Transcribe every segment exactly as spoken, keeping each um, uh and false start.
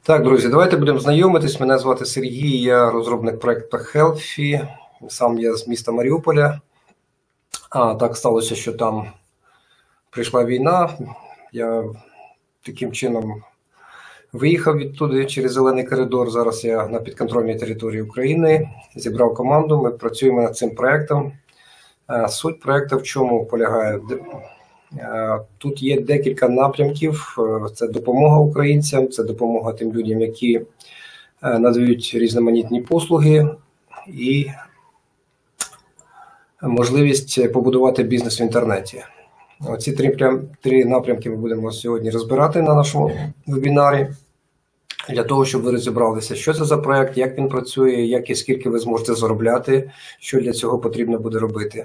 Так, друзі, давайте будемо знайомитись. Мене звати Сергій, я розробник проєкту Healthy. Сам я з міста Маріуполя. А так сталося, що там прийшла війна. Я таким чином виїхав відтуди через зелений коридор. Зараз я на підконтрольній території України. Зібрав команду, ми працюємо над цим проєктом. Суть проєкту в чому полягає? Тут є декілька напрямків. Це допомога українцям, це допомога тим людям, які надають різноманітні послуги, і можливість побудувати бізнес в інтернеті. Оці три, три напрямки ми будемо сьогодні розбирати на нашому вебінарі, для того, щоб ви розібралися, що це за проєкт, як він працює, як і скільки ви зможете заробляти, що для цього потрібно буде робити.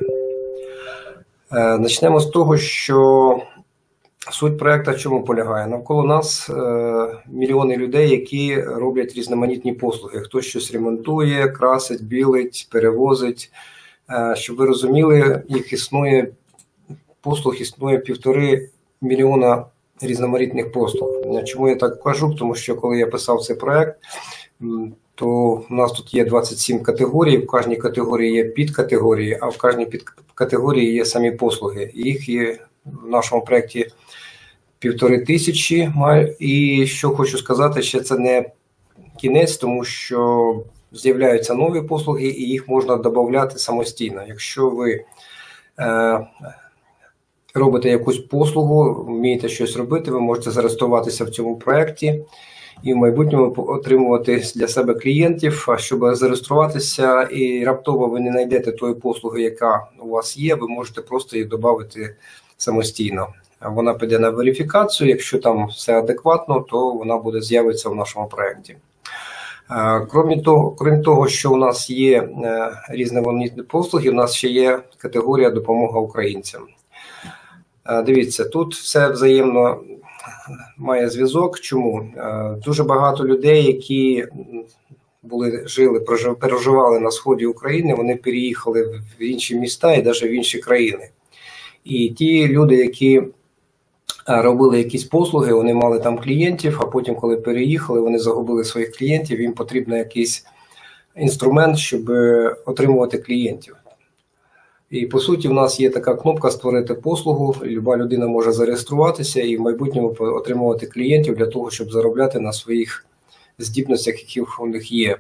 Почнемо з того, що суть проєкту в чому полягає. Навколо нас мільйони людей, які роблять різноманітні послуги. Хтось щось ремонтує, красить, білить, перевозить. Щоб ви розуміли, їх існує, послуг існує півтори мільйона різноманітних послуг. Чому я так кажу? Тому що коли я писав цей проєкт, то у нас тут є двадцять сім категорій, в кожній категорії є підкатегорії, а в кожній підкатегорії є самі послуги. Їх є в нашому проєкті півтори тисячі. І що хочу сказати, ще це не кінець, тому що з'являються нові послуги і їх можна додати самостійно. Якщо ви е, робите якусь послугу, вмієте щось робити, ви можете зареєструватися в цьому проєкті і в майбутньому отримувати для себе клієнтів. А щоб зареєструватися і раптово ви не знайдете тої послуги, яка у вас є, ви можете просто її додати самостійно. Вона піде на верифікацію, якщо там все адекватно, то вона буде з'явитися в нашому проєкті. Крім того, крім того, що у нас є різноманітні послуги, у нас ще є категорія допомога українцям. Дивіться, тут все взаємно має зв'язок. Чому? Дуже багато людей, які були, жили, переживали на сході України, вони переїхали в інші міста і навіть в інші країни. І ті люди, які робили якісь послуги, вони мали там клієнтів, а потім, коли переїхали, вони загубили своїх клієнтів, їм потрібен якийсь інструмент, щоб отримувати клієнтів. І, по суті, в нас є така кнопка «Створити послугу», люба людина може зареєструватися і в майбутньому отримувати клієнтів для того, щоб заробляти на своїх здібностях, які у них є.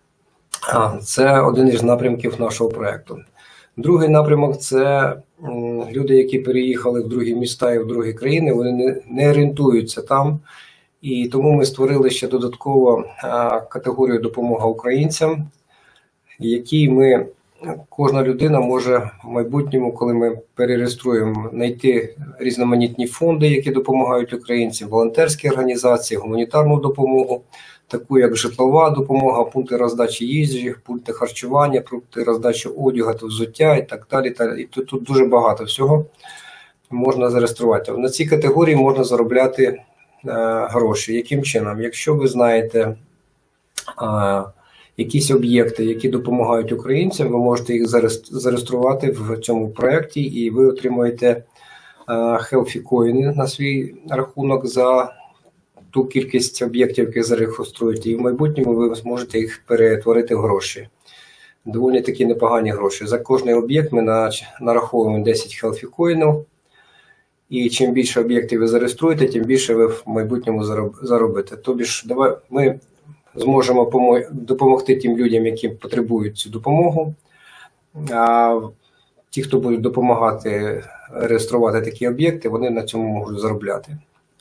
Це один із напрямків нашого проєкту. Другий напрямок – це люди, які переїхали в другі міста і в другі країни, вони не, не орієнтуються там. І тому ми створили ще додатково категорію «Допомога українцям», які ми, кожна людина може в майбутньому, коли ми перереєструємо, знайти різноманітні фонди, які допомагають українцям, волонтерські організації, гуманітарну допомогу, таку як житлова допомога, пункти роздачі їжі, пункти харчування, пункти роздачі одягу та взуття і так далі. І тут, тут дуже багато всього можна зареєструвати. На цій категорії можна заробляти е, гроші. Яким чином? Якщо ви знаєте е, якісь об'єкти, які допомагають українцям, ви можете їх зареєструвати в цьому проєкті і ви отримуєте е, Healthy Coin на свій рахунок за ту кількість об'єктів, які зареєструєте, і в майбутньому ви зможете їх перетворити в гроші. Доволі такі непогані гроші. За кожний об'єкт ми нараховуємо десять Healthy Coin, і чим більше об'єктів ви зареєструєте, тим більше ви в майбутньому заробите. Тобі ж давай, ми зможемо допомогти тим людям, які потребують цю допомогу, а ті, хто будуть допомагати реєструвати такі об'єкти, вони на цьому можуть заробляти.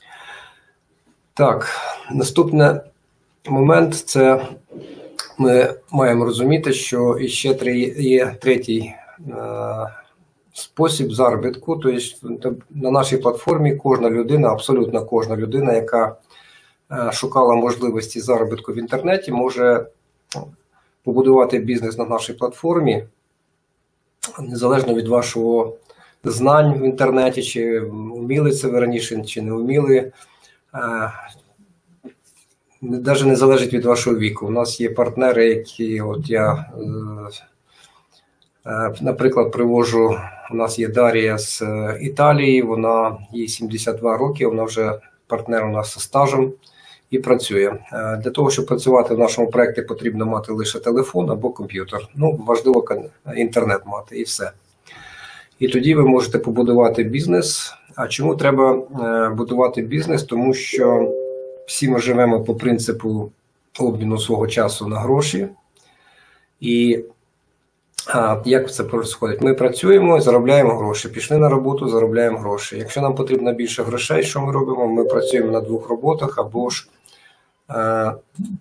Так, наступний момент – це ми маємо розуміти, що іще є третій е, спосіб заробітку. Тобто на нашій платформі кожна людина, абсолютно кожна людина, яка е, шукала можливості заробітку в інтернеті, може побудувати бізнес на нашій платформі, незалежно від вашого знань в інтернеті, чи вміли це ви раніше, чи не вміли. Навіть не залежить від вашого віку. У нас є партнери, які, от я, наприклад, привожу, у нас є Дар'я з Італії, вона, їй сімдесят два роки, вона вже партнер у нас зі стажем, і працює. Для того, щоб працювати в нашому проєкті, потрібно мати лише телефон або комп'ютер. Ну, важливо інтернет мати і все. І тоді ви можете побудувати бізнес. А чому треба будувати бізнес? Тому що всі ми живемо по принципу обміну свого часу на гроші. І а, як це відбувається? Ми працюємо, заробляємо гроші. Пішли на роботу, заробляємо гроші. Якщо нам потрібно більше грошей, що ми робимо? Ми працюємо на двох роботах або ж а,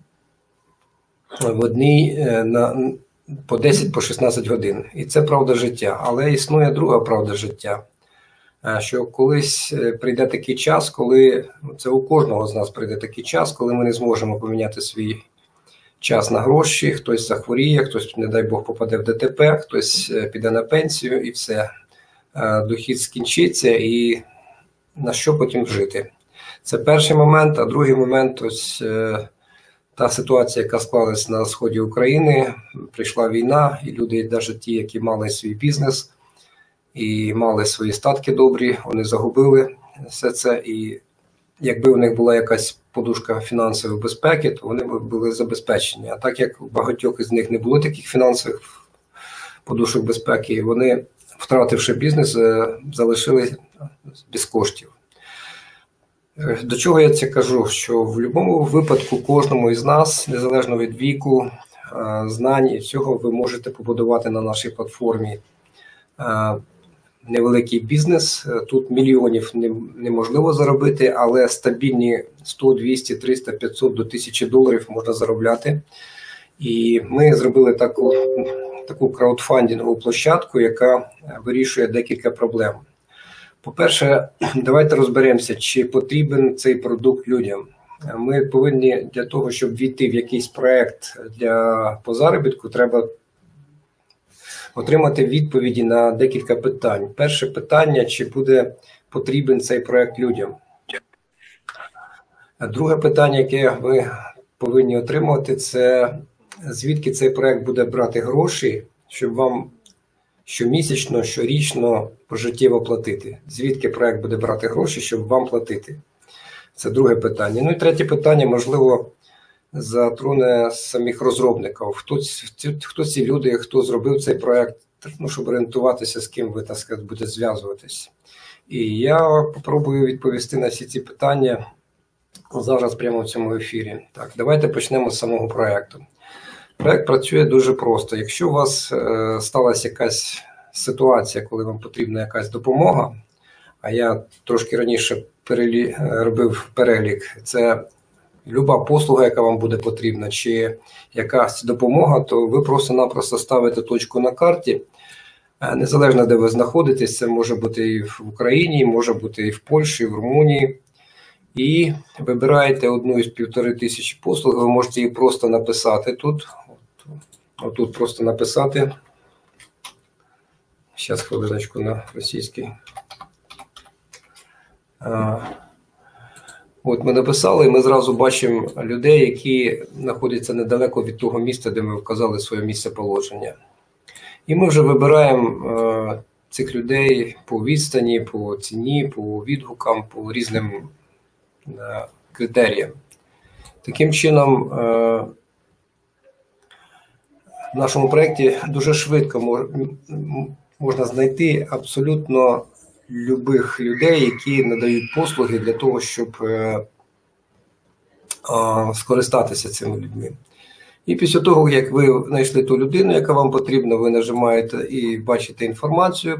в одній на, по десять-шістнадцять годин. І це правда життя. Але існує друга правда життя. Що колись прийде такий час, коли, це у кожного з нас прийде такий час, коли ми не зможемо поміняти свій час на гроші, хтось захворіє, хтось, не дай Бог, попаде в ДТП, хтось піде на пенсію і все. Дохід скінчиться і на що потім жити. Це перший момент, а другий момент, ось та ситуація, яка склалась на сході України, прийшла війна, і люди, навіть ті, які мали свій бізнес, і мали свої статки добрі, вони загубили все це, і якби у них була якась подушка фінансової безпеки, то вони б були забезпечені. А так як у багатьох із них не було таких фінансових подушок безпеки, вони, втративши бізнес, залишились без коштів. До чого я це кажу? Що в будь-якому випадку кожному із нас, незалежно від віку, знань і всього, ви можете побудувати на нашій платформі невеликий бізнес. Тут мільйонів неможливо заробити, але стабільні сто, двісті, триста, п'ятсот до тисячі доларів можна заробляти. І ми зробили таку, таку краудфандингову площадку, яка вирішує декілька проблем. По-перше, давайте розберемося, чи потрібен цей продукт людям. Ми повинні для того, щоб війти в якийсь проєкт для, по заробітку, треба отримати відповіді на декілька питань. Перше питання, чи буде потрібен цей проєкт людям. Друге питання, яке ви повинні отримати, це звідки цей проєкт буде брати гроші, щоб вам щомісячно, щорічно пожиттєво платити. Звідки проєкт буде брати гроші, щоб вам платити. Це друге питання. Ну і третє питання, можливо, затроне самих розробників. Хто, хто ці люди, хто зробив цей проєкт, ну, щоб орієнтуватися, з ким ви, так сказати, будете зв'язуватись. І я попробую відповісти на всі ці питання зараз прямо в цьому ефірі. Так, давайте почнемо з самого проєкту. Проєкт працює дуже просто. Якщо у вас е, сталася якась ситуація, коли вам потрібна якась допомога, а я трошки раніше перелі, робив перелік, це люба послуга, яка вам буде потрібна, чи якась допомога, то ви просто-напросто ставите точку на карті, незалежно де ви знаходитесь, це може бути і в Україні, може бути і в Польщі, і в Румунії, і вибираєте одну із півтори тисячі послуг, ви можете її просто написати тут, отут просто написати, зараз хвилиночку на російський. От ми написали, і ми зразу бачимо людей, які знаходяться недалеко від того місця, де ми вказали своє місце положення. І ми вже вибираємо е, цих людей по відстані, по ціні, по відгукам, по різним е, критеріям. Таким чином, е, в нашому проєкті дуже швидко мож, можна знайти абсолютно любих людей, які надають послуги для того, щоб е, е, скористатися цими людьми. І після того, як ви знайшли ту людину, яка вам потрібна, ви нажимаєте і бачите інформацію,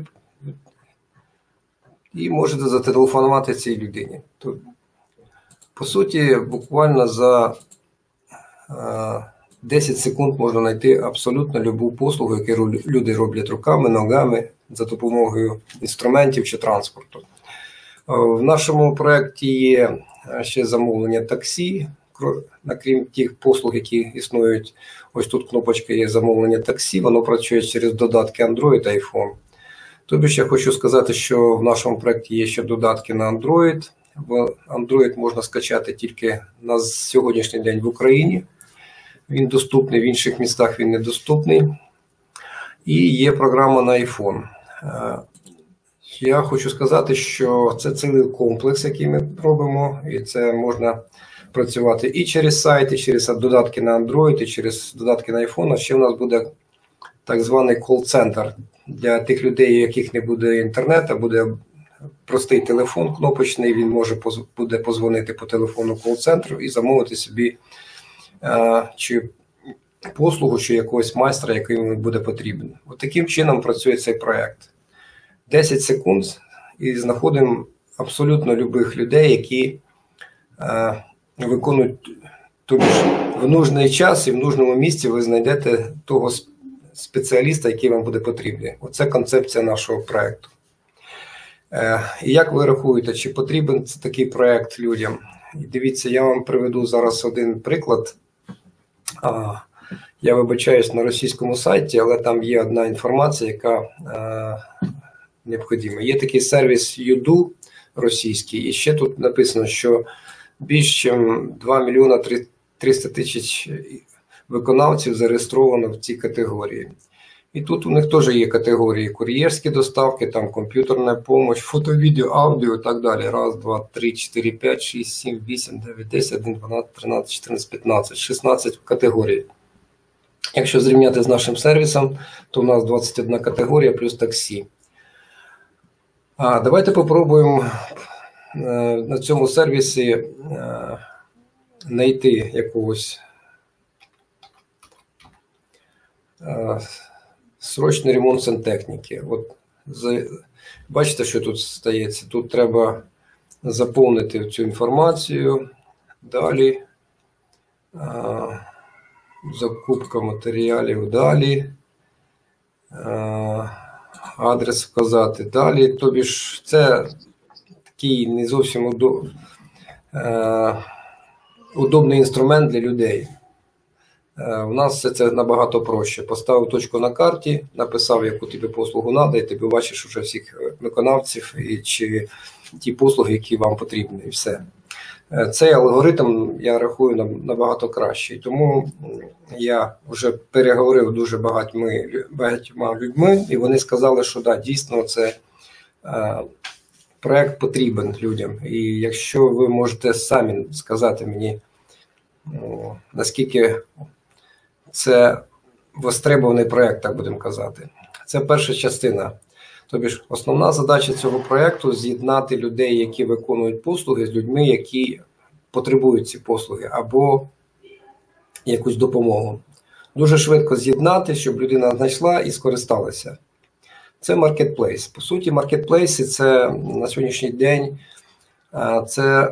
і можете зателефонувати цій людині. То, по суті, буквально за е, десять секунд можна знайти абсолютно любу послугу, яку люди роблять руками, ногами, за допомогою інструментів чи транспорту. В нашому проєкті є ще замовлення таксі, крім тих послуг, які існують. Ось тут кнопочка є замовлення таксі, воно працює через додатки Android та iPhone. Тобто я хочу сказати, що в нашому проєкті є ще додатки на Android. Android можна скачати тільки на сьогоднішній день в Україні. Він доступний, в інших містах він недоступний. І є програма на iPhone. Я хочу сказати, що це цілий комплекс, який ми робимо, і це можна працювати і через сайт, і через додатки на Android, і через додатки на iPhone. А ще в нас буде так званий кол-центр для тих людей, у яких не буде інтернету, буде простий телефон кнопочний, він може буде позвонити по телефону кол-центру і замовити собі е, чи послугу, чи якогось майстра, який йому буде потрібен. От таким чином працює цей проєкт. десять секунд і знаходимо абсолютно любих людей, які е, виконують, тобто в нужний час і в нужному місці ви знайдете того спеціаліста, який вам буде потрібний. Оце концепція нашого проєкту. Е, і як ви рахуєте, чи потрібен такий проєкт людям? І дивіться, я вам приведу зараз один приклад. А, я вибачаюсь на російському сайті, але там є одна інформація, яка е, необхідна. Є такий сервіс Юду російський, і ще тут написано, що більш ніж два мільйони триста тисяч виконавців зареєстровано в цій категорії. І тут у них теж є категорії: кур'єрські доставки, там комп'ютерна допомога, фото, відео, аудіо і так далі. Раз, два, три, чотири, п'ять, шість, сім, вісім, дев'ять, десять, одинадцять, дванадцять, тринадцять, чотирнадцять, п'ятнадцять, шістнадцять категорій. Якщо зрівняти з нашим сервісом, то у нас двадцять одна категорія плюс таксі. А давайте попробуємо на цьому сервісі знайти якогось срочний ремонт сантехніки. От, бачите, що тут стається? Тут треба заповнити цю інформацію. Далі. Закупка матеріалів. Далі. Адрес вказати. Далі. Тобі ж це такий не зовсім удоб... удобний інструмент для людей. У нас все це набагато проще. Поставив точку на карті, написав, яку тобі послугу треба, і ти бачиш вже всіх виконавців і чи ті послуги, які вам потрібні, і все. Цей алгоритм, я рахую, набагато кращий. Тому я вже переговорив дуже багатьма, багатьма людьми, і вони сказали, що да, дійсно це е, проект потрібен людям. І якщо ви можете самі сказати мені, ну, наскільки це востребований проєкт, так будемо казати. Це перша частина. Тобі ж основна задача цього проєкту – з'єднати людей, які виконують послуги, з людьми, які потребують ці послуги, або якусь допомогу. Дуже швидко з'єднати, щоб людина знайшла і скористалася. Це маркетплейс. По суті, маркетплейси – це на сьогоднішній день це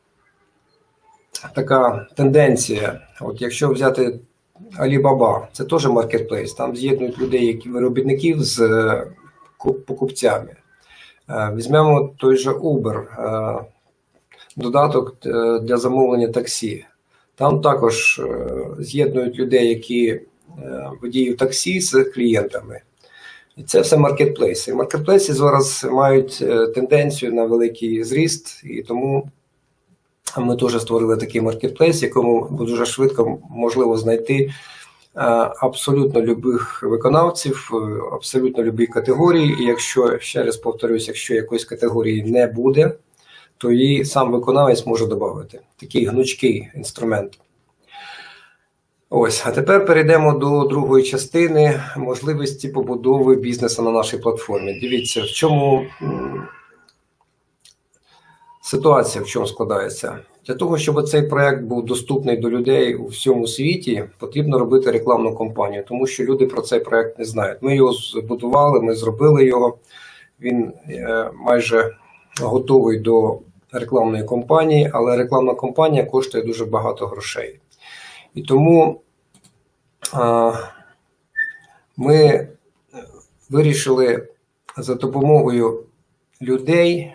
така тенденція. От якщо взяти Alibaba, це теж маркетплейс. Там з'єднують людей, які виробників з покупцями. Візьмемо той же Uber, додаток для замовлення таксі. Там також з'єднують людей, які водіють таксі з клієнтами. І це все маркетплейси. Маркетплейси зараз мають тенденцію на великий зріст, і тому ми теж створили такий маркетплейс, якому дуже швидко можливо знайти абсолютно любих виконавців, абсолютно любі категорії. І якщо, ще раз повторюсь, якщо якоїсь категорії не буде, то її сам виконавець може додати. Такий гнучкий інструмент. Ось, а тепер перейдемо до другої частини – можливості побудови бізнесу на нашій платформі. Дивіться, в чому ситуація, в чому складається. Для того, щоб цей проєкт був доступний до людей у всьому світі, потрібно робити рекламну кампанію, тому що люди про цей проєкт не знають. Ми його збудували, ми зробили його, він майже готовий до рекламної кампанії, але рекламна кампанія коштує дуже багато грошей. І тому а, ми вирішили за допомогою людей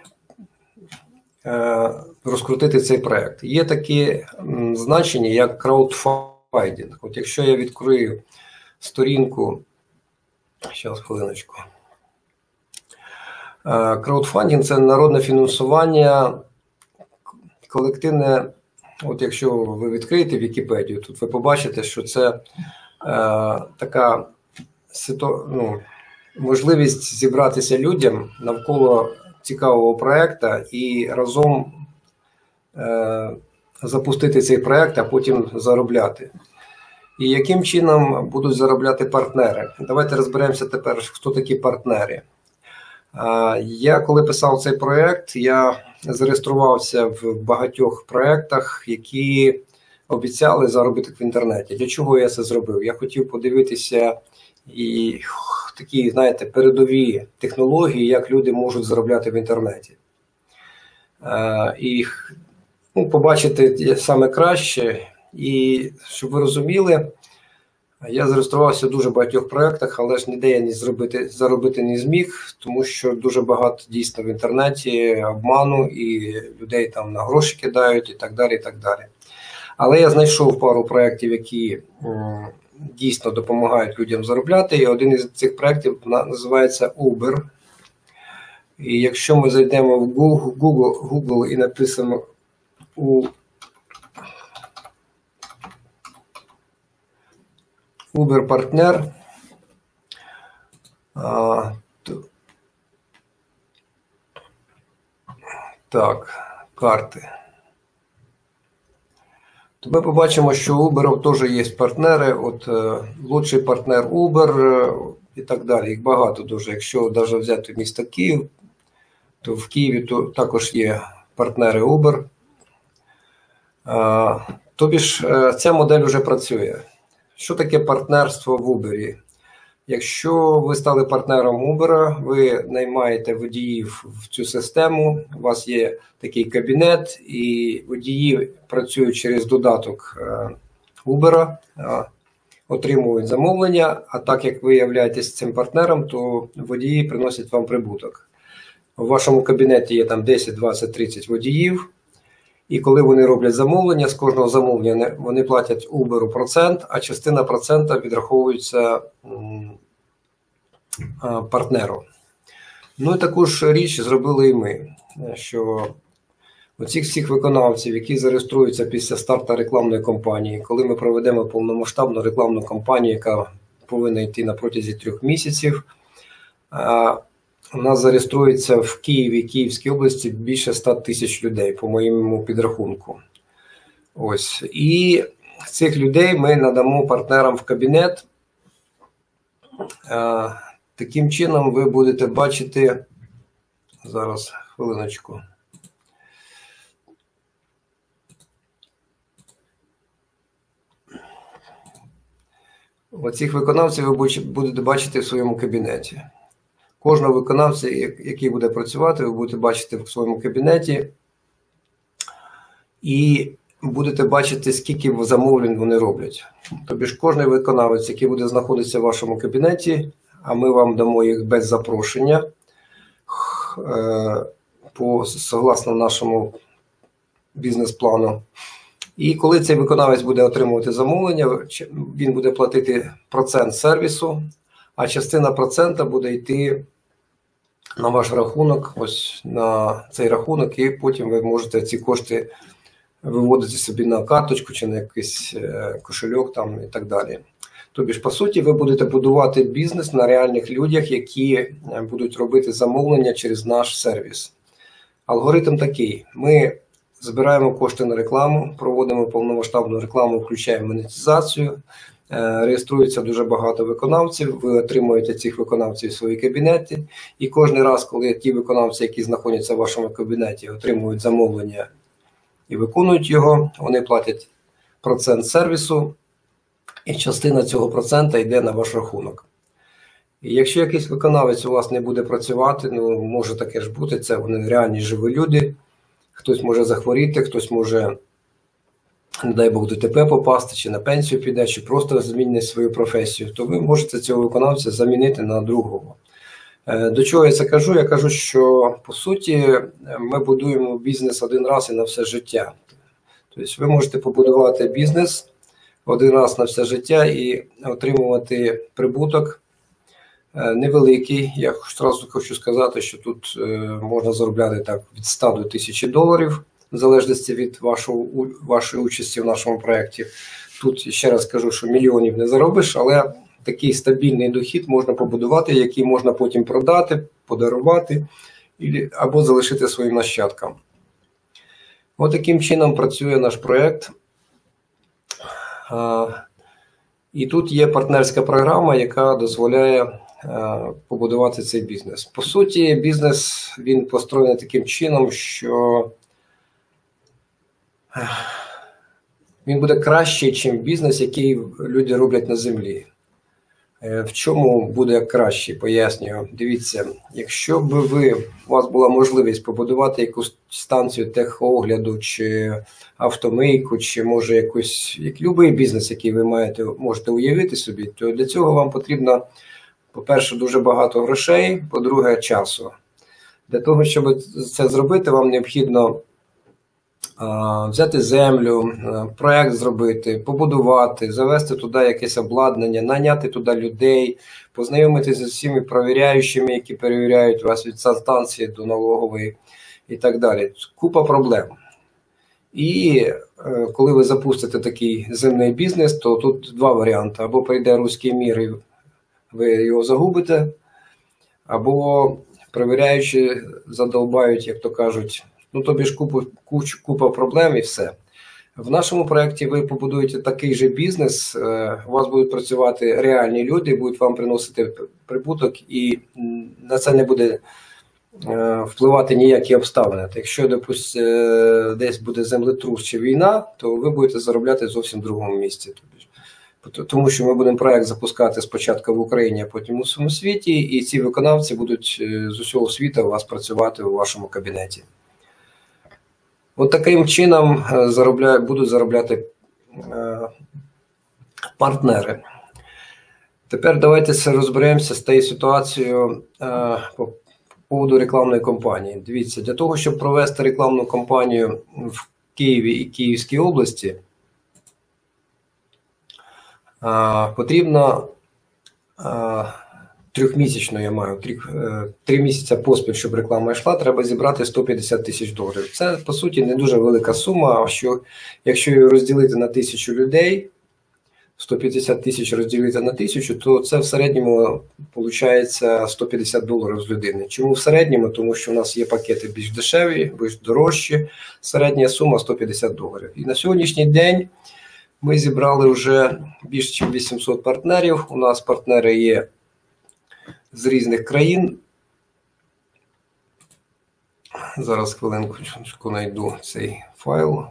а, розкрутити цей проєкт. Є такі м, значення, як краудфандинг. От якщо я відкрию сторінку, зараз хвилиночку. Краудфандинг – це народне фінансування, колективне. От якщо ви відкриєте Вікіпедію, тут ви побачите, що це е, така ситу... ну, можливість зібратися людям навколо цікавого проєкту і разом е, запустити цей проект, а потім заробляти. І яким чином будуть заробляти партнери? Давайте розберемося тепер, хто такі партнери. Я, коли писав цей проект, я зареєструвався в багатьох проектах, які обіцяли заробіток в інтернеті. Для чого я це зробив? Я хотів подивитися і такі, знаєте, передові технології, як люди можуть заробляти в інтернеті. І ну, побачити саме краще. І щоб ви розуміли, я зареєструвався в дуже багатьох проєктах, але ж ніде я не зробити, заробити не зміг, тому що дуже багато дійсно в інтернеті обману і людей там на гроші кидають і так далі, і так далі. Але я знайшов пару проєктів, які м, дійсно допомагають людям заробляти, і один із цих проєктів називається Uber. І якщо ми зайдемо в Google, Google, Google і написано у Uber партнер, а, то, так, карти, то ми побачимо, що у Uber теж є партнери, от лучший партнер Uber і так далі, їх багато дуже. Якщо навіть взяти місто Київ, то в Києві то також є партнери Uber. А, тобі ж ця модель вже працює. Що таке партнерство в Uber? Якщо ви стали партнером Uber, ви наймаєте водіїв в цю систему, у вас є такий кабінет, і водії працюють через додаток Uber, отримують замовлення, а так як ви являєтесь цим партнером, то водії приносять вам прибуток. У вашому кабінеті є там десять, двадцять, тридцять водіїв. І коли вони роблять замовлення, з кожного замовлення вони платять Uber процент, а частина процента відраховується партнеру. Ну і таку ж річ зробили і ми, що оцих всіх виконавців, які зареєструються після старту рекламної кампанії, коли ми проведемо повномасштабну рекламну кампанію, яка повинна йти на протязі трьох місяців, у нас зареєструється в Києві, Київській області більше ста тисяч людей, по моєму підрахунку. Ось. І цих людей ми надамо партнерам в кабінет. Таким чином ви будете бачити, зараз, хвилиночку. Оцих виконавців ви будете бачити в своєму кабінеті. Кожного виконавця, який буде працювати, ви будете бачити в своєму кабінеті і будете бачити, скільки замовлень вони роблять. Тобто ж кожен виконавець, який буде знаходитися в вашому кабінеті, а ми вам дамо їх без запрошення, по, согласно нашому бізнес-плану. І коли цей виконавець буде отримувати замовлення, він буде платити процент сервісу, а частина процента буде йти на ваш рахунок, ось на цей рахунок, і потім ви можете ці кошти виводити собі на карточку чи на якийсь кошельок там і так далі. Тобі ж, по суті, ви будете будувати бізнес на реальних людях, які будуть робити замовлення через наш сервіс. Алгоритм такий. Ми збираємо кошти на рекламу, проводимо повномасштабну рекламу, включаємо монетизацію, реєструється дуже багато виконавців, ви отримуєте цих виконавців в свої кабінети, і кожен раз, коли ті виконавці, які знаходяться в вашому кабінеті, отримують замовлення і виконують його, вони платять процент сервісу, і частина цього процента йде на ваш рахунок. І якщо якийсь виконавець у вас не буде працювати, ну може таке ж бути, це вони реальні живі люди, хтось може захворіти, хтось може, не дай Бог, ДТП попасти, чи на пенсію піде, чи просто змінить свою професію, то ви можете цього виконавця замінити на другого. До чого я це кажу? Я кажу, що, по суті, ми будуємо бізнес один раз і на все життя. Тобто ви можете побудувати бізнес один раз на все життя і отримувати прибуток невеликий. Я одразу хочу сказати, що тут можна заробляти так від ста до тисячі доларів, в залежності від вашого, вашої участі в нашому проєкті. Тут ще раз кажу, що мільйонів не заробиш, але такий стабільний дохід можна побудувати, який можна потім продати, подарувати або залишити своїм нащадкам. Ось таким чином працює наш проєкт. І тут є партнерська програма, яка дозволяє побудувати цей бізнес. По суті, бізнес, він построєний таким чином, що він буде кращий, ніж бізнес, який люди роблять на землі. В чому буде краще, пояснюю. Дивіться, якщо б ви, у вас була можливість побудувати якусь станцію техогляду, чи автомийку, чи може якусь, як будь-який бізнес, який ви маєте, можете уявити собі, то для цього вам потрібно, по-перше, дуже багато грошей, по-друге, часу. Для того, щоб це зробити, вам необхідно взяти землю, проєкт зробити, побудувати, завести туди якесь обладнання, наняти туди людей, познайомитися з всіми перевіряючими, які перевіряють вас від санстанції до налогової і так далі. Купа проблем. І коли ви запустите такий земний бізнес, то тут два варіанти. Або прийде руський мір і ви його загубите, або перевіряючі задовбають, як то кажуть, ну, тобі ж купу, куч, купа проблем і все. В нашому проєкті ви побудуєте такий же бізнес, у вас будуть працювати реальні люди, будуть вам приносити прибуток, і на це не буде впливати ніякі обставини. Якщо, допустимо, десь буде землетрус чи війна, то ви будете заробляти зовсім в другому місці. Тому що ми будемо проєкт запускати спочатку в Україні, а потім у всьому світі, і ці виконавці будуть з усього світу у вас працювати у вашому кабінеті. От таким чином заробляють, будуть заробляти е, партнери. Тепер давайте розберемося з тією ситуацією е, по поводу рекламної кампанії. Дивіться, для того, щоб провести рекламну кампанію в Києві і Київській області, е, потрібно е, трьохмісячно, я маю, три, три місяці поспіль, щоб реклама йшла, треба зібрати сто п'ятдесят тисяч доларів. Це, по суті, не дуже велика сума, а що, якщо її розділити на тисячу людей, сто п'ятдесят тисяч розділити на тисячу, то це в середньому виходить сто п'ятдесят доларів з людини. Чому в середньому? Тому що у нас є пакети більш дешеві, більш дорожчі, середня сума сто п'ятдесят доларів. І на сьогоднішній день ми зібрали вже більше ніж вісімсот партнерів, у нас партнери є з різних країн. Зараз хвилинку знайду цей файл.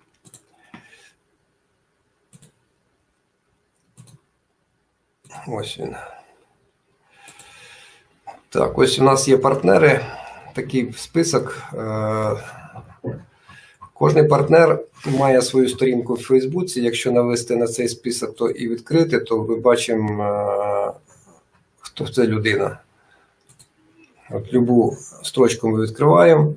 Ось він. Так, ось у нас є партнери. Такий список. Кожний партнер має свою сторінку в Фейсбуці. Якщо навести на цей список то і відкрити, то ми бачимо, хто це людина. От любу строчку ми відкриваємо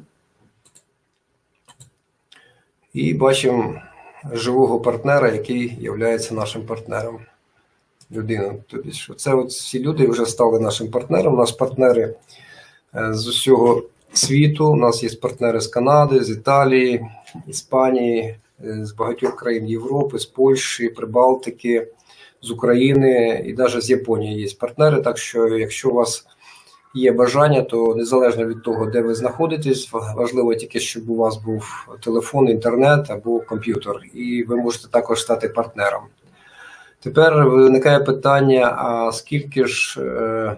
і бачимо живого партнера, який є нашим партнером. Людина. Тобто, це от всі люди вже стали нашим партнером. У нас партнери з усього світу. У нас є партнери з Канади, з Італії, Іспанії, з багатьох країн Європи, з Польщі, Прибалтики, з України і навіть з Японії є партнери. Так що, якщо у вас є бажання, то незалежно від того, де ви знаходитесь, важливо тільки, щоб у вас був телефон, інтернет або комп'ютер. І ви можете також стати партнером. Тепер виникає питання, а скільки ж е,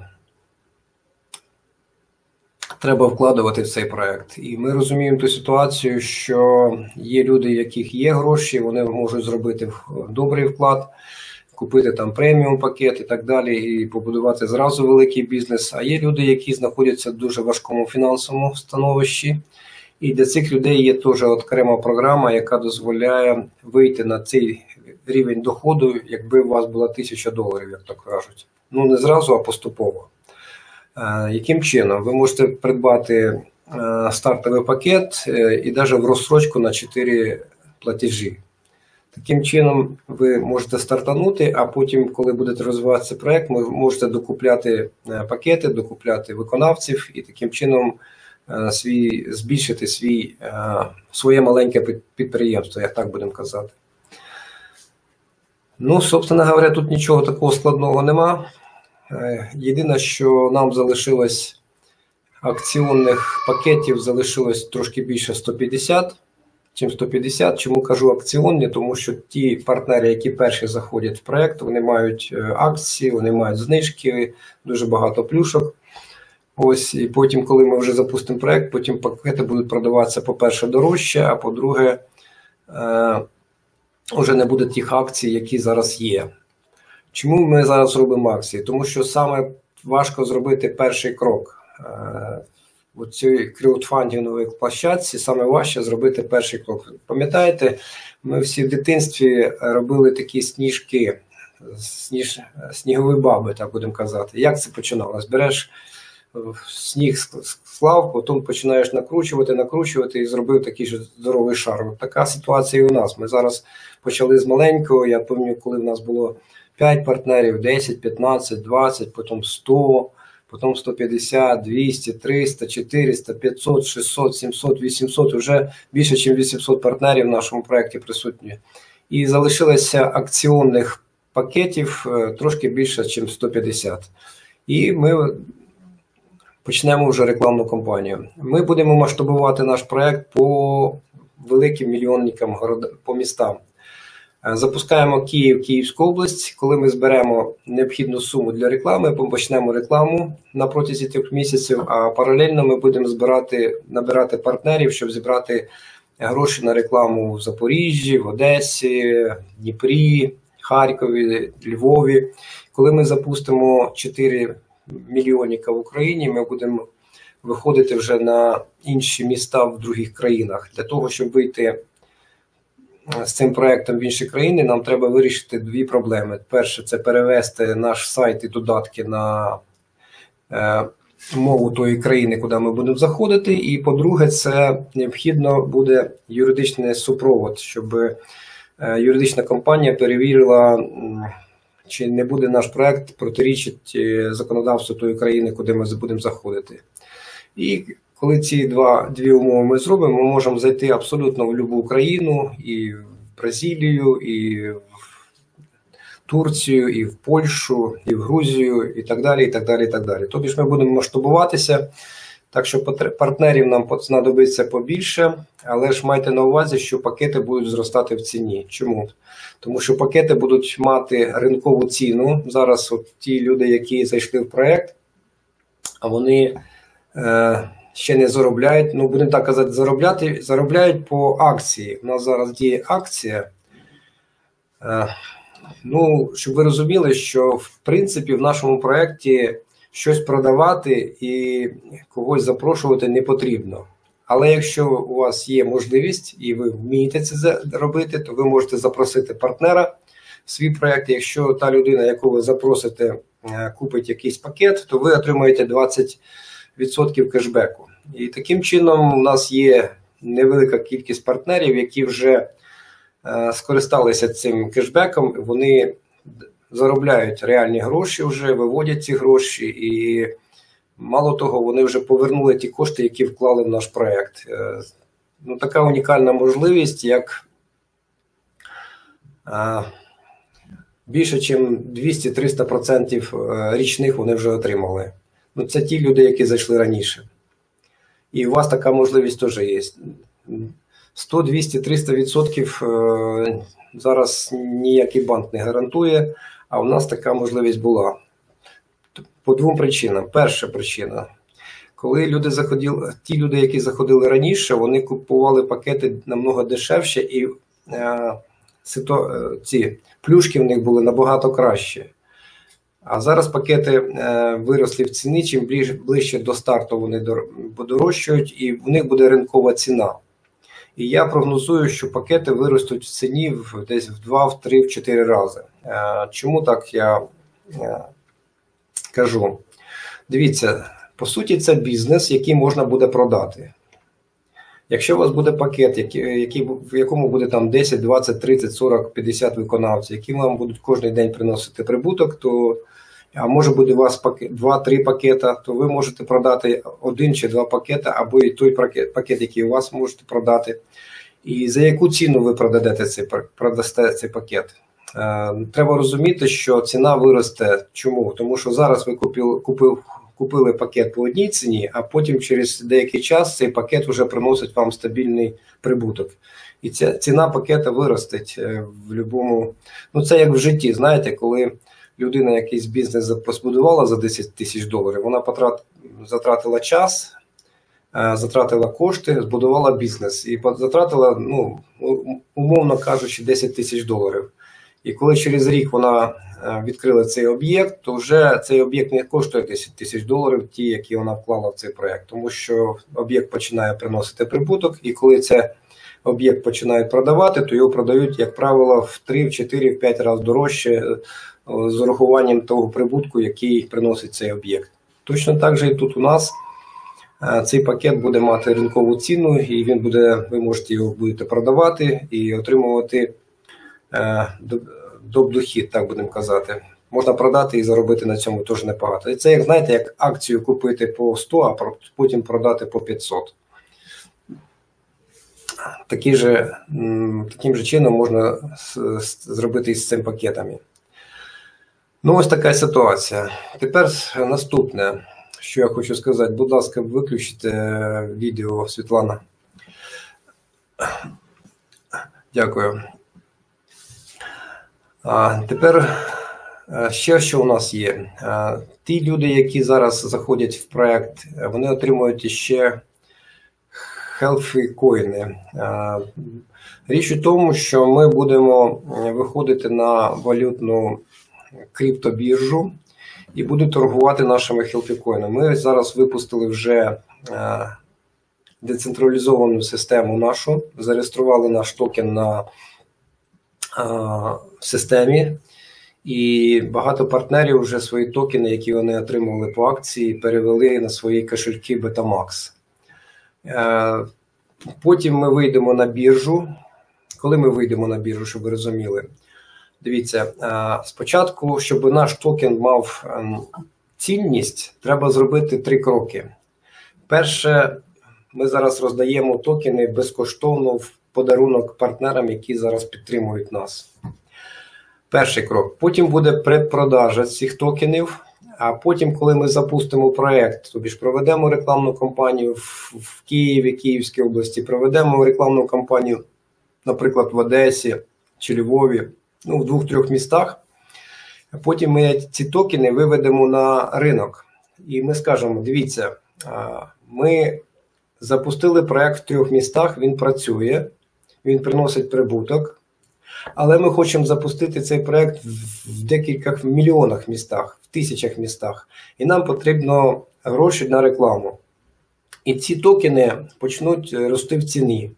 треба вкладувати в цей проєкт. І ми розуміємо ту ситуацію, що є люди, у яких є гроші, вони можуть зробити добрий вклад, купити там преміум пакет і так далі, і побудувати зразу великий бізнес. А є люди, які знаходяться в дуже важкому фінансовому становищі. І для цих людей є теж окрема програма, яка дозволяє вийти на цей рівень доходу, якби у вас була тисяча доларів, як то кажуть. Ну, не зразу, а поступово. Е, яким чином? Ви можете придбати е, стартовий пакет е, і навіть в розстрочку на чотири платежі. Таким чином, ви можете стартанути, а потім, коли будете розвиватися проєкт, ви можете докупляти пакети, докупляти виконавців і таким чином е, свій, збільшити свій, е, своє маленьке підприємство, як так будемо казати. Ну, собственно говоря, тут нічого такого складного нема. Єдине, що нам залишилось акціонних пакетів, залишилось трошки більше сто п'ятдесят. чим сто п'ятдесят. Чому кажу акціонні? Тому що ті партнери, які перші заходять в проєкт, вони мають акції, вони мають знижки, дуже багато плюшок. Ось, і потім, коли ми вже запустимо проєкт, потім пакети будуть продаватися, по-перше, дорожче, а по-друге, е, вже не буде тих акцій, які зараз є. Чому ми зараз робимо акції? Тому що саме важко зробити перший крок. Е, у цій краудфандинговій площадці саме важче зробити перший крок. Пам'ятаєте, ми всі в дитинстві робили такі сніжки, сніж, снігові баби, так будемо казати. Як це починалось? Береш сніг склав, потім починаєш накручувати, накручувати і зробив такий же здоровий шар. От така ситуація і у нас. Ми зараз почали з маленького, я пам'ятаю, коли в нас було п'ять партнерів, десять, п'ятнадцять, двадцять, потім сто, потім сто п'ятдесят, двісті, триста, чотириста, п'ятсот, шістсот, сімсот, вісімсот, вже більше, ніж вісімсот партнерів в нашому проєкті присутні. І залишилося акціонних пакетів трошки більше, ніж сто п'ятдесят. І ми почнемо вже рекламну кампанію. Ми будемо масштабувати наш проєкт по великим мільйонникам, по містам. Запускаємо Київ, Київську область. Коли ми зберемо необхідну суму для реклами, ми почнемо рекламу на протязі трьох місяців, а паралельно ми будемо збирати, набирати партнерів, щоб зібрати гроші на рекламу в Запоріжжі, в Одесі, Дніпрі, Харкові, Львові. Коли ми запустимо чотири мільйонника в Україні, ми будемо виходити вже на інші міста в других країнах. Для того, щоб вийти з цим проєктом в інші країни, нам треба вирішити дві проблеми. Перше, це перевести наш сайт і додатки на е, мову тої країни, куди ми будемо заходити. І по-друге, це необхідно буде юридичний супровод, щоб е, юридична компанія перевірила, чи не буде наш проєкт протирічити законодавству тої країни, куди ми будемо заходити. І коли ці два, дві умови ми зробимо, ми можемо зайти абсолютно в будь-яку країну, і в Бразилію, і в Турцію, і в Польщу, і в Грузію, і так далі, і так далі, і так далі. Тобто ми будемо масштабуватися, так що партнерів нам знадобиться побільше, але ж майте на увазі, що пакети будуть зростати в ціні. Чому? Тому що пакети будуть мати ринкову ціну. Зараз от ті люди, які зайшли в проєкт, вони е, ще не заробляють, ну будемо так казати, заробляти, заробляють по акції. У нас зараз діє акція. Е, ну, щоб ви розуміли, що в принципі в нашому проєкті щось продавати і когось запрошувати не потрібно. Але якщо у вас є можливість і ви вмієте це робити, то ви можете запросити партнера в свій проєкт. Якщо та людина, яку ви запросите, купить якийсь пакет, то ви отримаєте двадцять відсотків кешбеку. І таким чином у нас є невелика кількість партнерів, які вже скористалися цим кешбеком, вони заробляють реальні гроші вже, виводять ці гроші і мало того, вони вже повернули ті кошти, які вклали в наш проєкт. Ну, така унікальна можливість, як а, більше, ніж двісті-триста відсотків річних вони вже отримали. Ну, це ті люди, які зайшли раніше. І у вас така можливість теж є. сто, двісті, триста відсотків зараз ніякий банк не гарантує, а у нас така можливість була. По двом причинам. Перша причина. Коли люди заходили, ті люди, які заходили раніше, вони купували пакети намного дешевше і е, сито, ці плюшки в них були набагато краще. А зараз пакети е, виросли в ціні, чим ближче, ближче до старту вони подорожчають і в них буде ринкова ціна. І я прогнозую, що пакети виростуть в ціні в, десь в два, в три, в чотири рази. Е, чому так я е, кажу? Дивіться, по суті, це бізнес, який можна буде продати. Якщо у вас буде пакет, який, який, в якому буде там десять, двадцять, тридцять, сорок, п'ятдесят виконавців, які вам будуть кожен день приносити прибуток, то, а може буде у вас два-три пакета, то ви можете продати один чи два пакета, або і той пакет, пакет, який у вас можете продати. І за яку ціну ви продадете цей, продасте цей пакет? Треба розуміти, що ціна виросте. Чому? Тому що зараз ви купив, купив, купили пакет по одній ціні, а потім через деякий час цей пакет вже приносить вам стабільний прибуток. І ця ціна пакета виростить в будь-якому. Ну це як в житті, знаєте, коли людина якийсь бізнес побудувала за десять тисяч доларів, вона потрат... затратила час, затратила кошти, збудувала бізнес і затратила, ну, умовно кажучи, десять тисяч доларів. І коли через рік вона відкрила цей об'єкт, то вже цей об'єкт не коштує десять тисяч доларів, ті, які вона вклала в цей проєкт. Тому що об'єкт починає приносити прибуток, і коли це об'єкт починають продавати, то його продають, як правило, в три, в чотири, в п'ять разів дорожче з урахуванням того прибутку, який приносить цей об'єкт. Точно так же і тут у нас цей пакет буде мати ринкову ціну, і він буде, ви можете його будете продавати і отримувати дохід, так будемо казати. Можна продати і заробити на цьому теж небагато. І це, як знаєте, як акцію купити по сто, а потім продати по п'ятсот. Такі же, таким же чином можна зробити із цим пакетами. Ну, ось така ситуація. Тепер наступне, що я хочу сказати. Будь ласка, виключите відео, Світлана. Дякую. А тепер ще що у нас є. Ті люди, які зараз заходять в проєкт, вони отримують ще healthy коїни. Річ у тому, що ми будемо виходити на валютну криптобіржу і будуть торгувати нашими healthy коїнами. Ми зараз випустили вже децентралізовану систему нашу, зареєстрували наш токен на системі, і багато партнерів вже свої токени, які вони отримували по акції, перевели на свої кошельки Betamax. Потім ми вийдемо на біржу. Коли ми вийдемо на біржу, щоб ви розуміли? Дивіться, спочатку, щоб наш токен мав цінність, треба зробити три кроки. Перше, ми зараз роздаємо токени безкоштовно в подарунок партнерам, які зараз підтримують нас. Перший крок. Потім буде предпродажа цих токенів, а потім, коли ми запустимо проєкт, тобі ж проведемо рекламну кампанію в Києві, Київській області, проведемо рекламну кампанію, наприклад, в Одесі чи Львові, ну, в двох-трьох містах. А потім ми ці токени виведемо на ринок. І ми скажемо, дивіться, ми запустили проєкт в трьох містах, він працює, він приносить прибуток, але ми хочемо запустити цей проєкт в декількох мільйонах містах, в тисячах містах, і нам потрібно гроші на рекламу. І ці токени почнуть рости в ціні.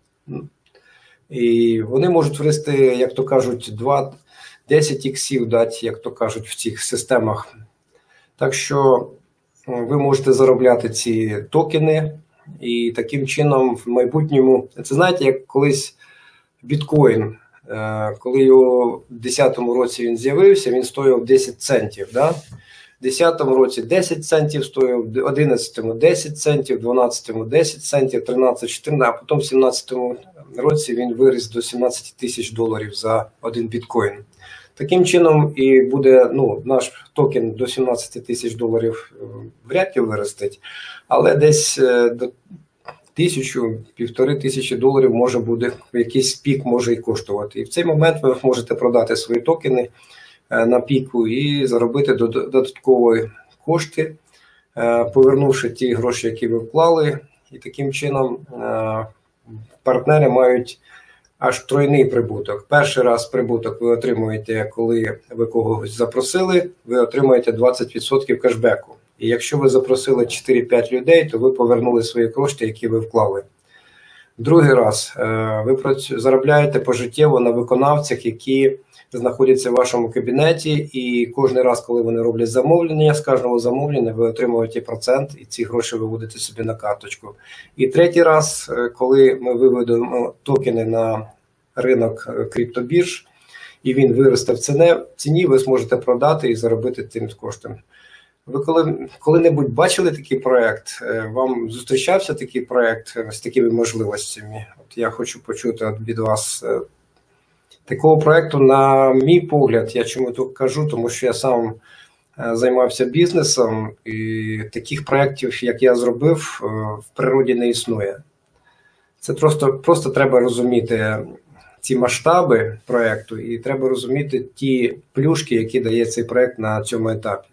І вони можуть вирости, як то кажуть, два-десять іксів дати, як то кажуть, в цих системах. Так що ви можете заробляти ці токени, і таким чином в майбутньому, це знаєте, як колись біткоін, коли його в десятому році він з'явився, він стоїв десять центів, да? В десятому році десять центів стоїв, в одинадцятому десять центів, в дванадцятому десять центів, тринадцятому чотирнадцять, а потім в сімнадцятому році він виріс до сімнадцять тисяч доларів за один біткоін. Таким чином і буде, ну, наш токен до сімнадцять тисяч доларів вряд ли виростить, але десь до тисячу, півтори тисячі доларів може буде, якийсь пік може і коштувати. І в цей момент ви можете продати свої токени на піку і заробити додаткові кошти, повернувши ті гроші, які ви вклали. І таким чином партнери мають аж тройний прибуток. Перший раз прибуток ви отримуєте, коли ви когось запросили, ви отримуєте двадцять відсотків кешбеку. І якщо ви запросили чотири-п'ять людей, то ви повернули свої кошти, які ви вклали. Другий раз ви заробляєте пожиттєво на виконавцях, які знаходяться в вашому кабінеті, і кожен раз, коли вони роблять замовлення, з кожного замовлення ви отримуєте процент, і ці гроші виводите собі на карточку. І третій раз, коли ми виведемо токени на ринок криптобірж, і він виросте в ціні, ви зможете продати і заробити цим коштом. Ви коли, коли-небудь бачили такий проєкт? Вам зустрічався такий проєкт з такими можливостями? От я хочу почути від вас. Такого проєкту, на мій погляд, я чому тут кажу, тому що я сам займався бізнесом, і таких проєктів, як я зробив, в природі не існує. Це просто, просто треба розуміти ці масштаби проєкту, і треба розуміти ті плюшки, які дає цей проєкт на цьому етапі.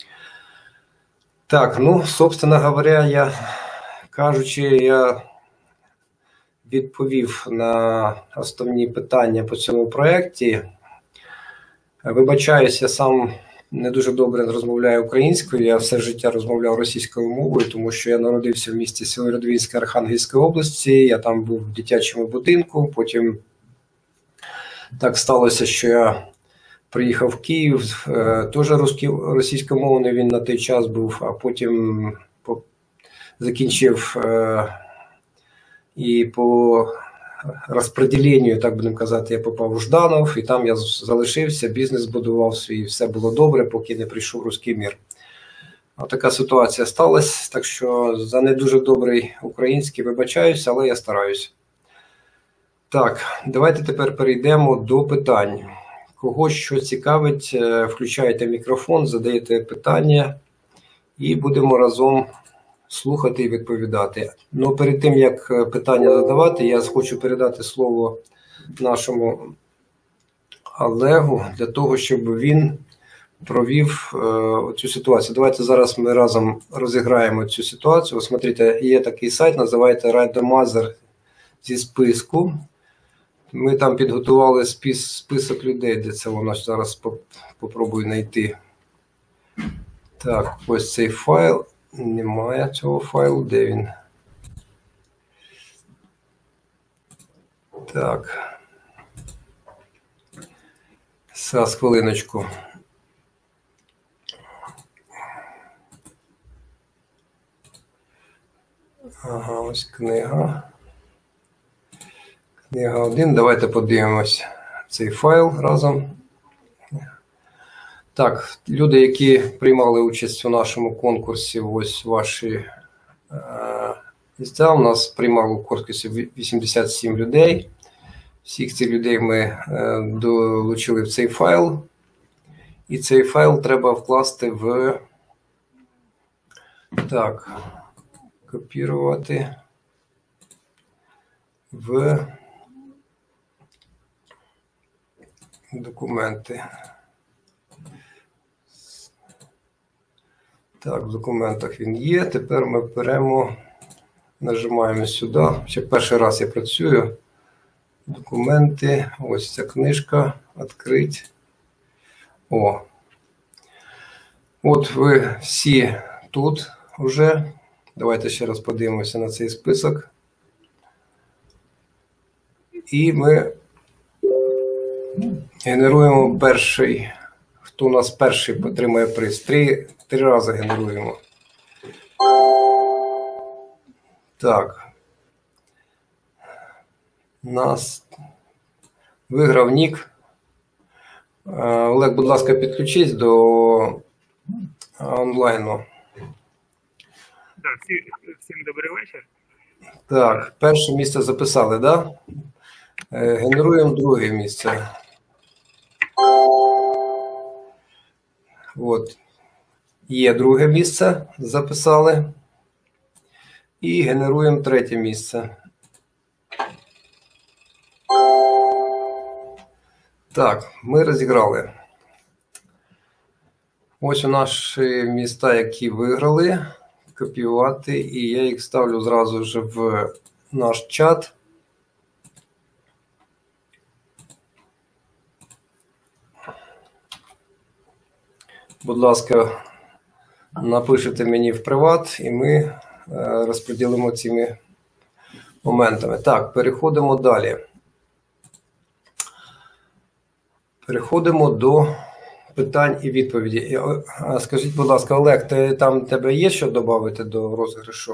Так, ну, собственно говоря, я, кажучи, я відповів на основні питання по цьому проєкті. Вибачаюсь, я сам не дуже добре розмовляю українською, я все життя розмовляв російською мовою, тому що я народився в місті Сєвєродвінська Архангельської області, я там був в дитячому будинку, потім так сталося, що я приїхав в Київ, теж російськомовний він на той час був, а потім закінчив і по розподіленню, так будемо казати, я попав у Жданов, і там я залишився, бізнес будував свій, все було добре, поки не прийшов руський мір. Ось така ситуація сталася, так що за не дуже добрий український вибачаюся, але я стараюся. Так, давайте тепер перейдемо до питань. Кого що цікавить, включайте мікрофон, задаєте питання і будемо разом слухати і відповідати. Ну, перед тим, як питання задавати, я хочу передати слово нашому Олегу для того, щоб він провів е, цю ситуацію. Давайте зараз ми разом розіграємо цю ситуацію. Ось, смотрите, є такий сайт, називається Рандомайзер зі списку. Ми там підготували спис, список людей, де це воно зараз попробую знайти. Так, ось цей файл. Немає цього файлу, де він? Так. Зараз, хвилиночку. Ага, ось книга. Книга один. Давайте подивимось цей файл разом. Так, люди, які приймали участь у нашому конкурсі, ось ваші е, місця. У нас приймало у конкурсі вісімдесят сім людей. Всіх цих людей ми е, долучили в цей файл. І цей файл треба вкласти в... Так, копірувати в документи. Так, в документах він є. Тепер ми беремо, нажимаємо сюди. Ще перший раз я працюю. Документи. Ось ця книжка. Відкрити. О. От ви всі тут вже. Давайте ще раз подивимося на цей список. І ми генеруємо перший. Хто у нас перший отримає приз? Три, три рази генеруємо. Так. Нас виграв Нік. Олег, будь ласка, підключись до онлайну. Так, всім добрий вечір. Так, перше місце записали, так? Да? Генеруємо друге місце. От. Є друге місце, записали. І генеруємо третє місце. Так, ми розіграли. Ось у наші міста, які виграли. Копіювати. І я їх ставлю зразу ж в наш чат. Будь ласка, напишіть мені в приват, і ми розподілимо цими моментами. Так, переходимо далі. Переходимо до питань і відповіді. Скажіть, будь ласка, Олег, ти, там тебе є що додати до розіграшу?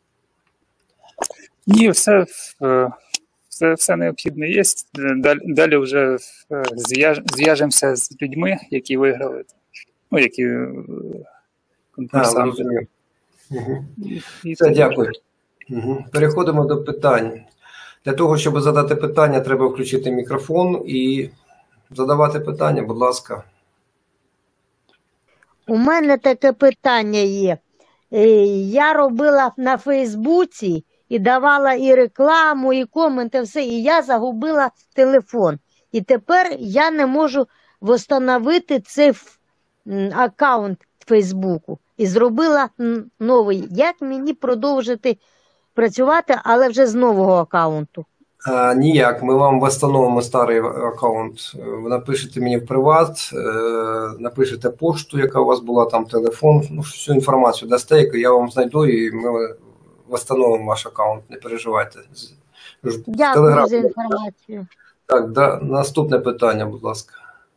Ні, все, все, все необхідне є. Далі, далі вже зв'яжемося з людьми, які виграли. Ну, які конкурсанти. Угу. Все, дякую. Угу. Переходимо до питань. Для того, щоб задати питання, треба включити мікрофон і задавати питання, будь ласка. У мене таке питання є. Е, Я робила на Фейсбуці і давала і рекламу, і коменти, все, і я загубила телефон. І тепер я не можу восстановити цей ф- м, аккаунт Фейсбуку. І зробила м, новий. Як мені продовжити працювати, але вже з нового аккаунту? А, ніяк, ми вам встановимо старий аккаунт. Ви напишете мені в приват, е, напишете пошту, яка у вас була, там телефон, ну, всю інформацію дасте, яку я вам знайду, і ми встановимо ваш аккаунт, не переживайте. З- в Дякую Телеграм- за інформацію. Так, да, наступне питання, будь ласка.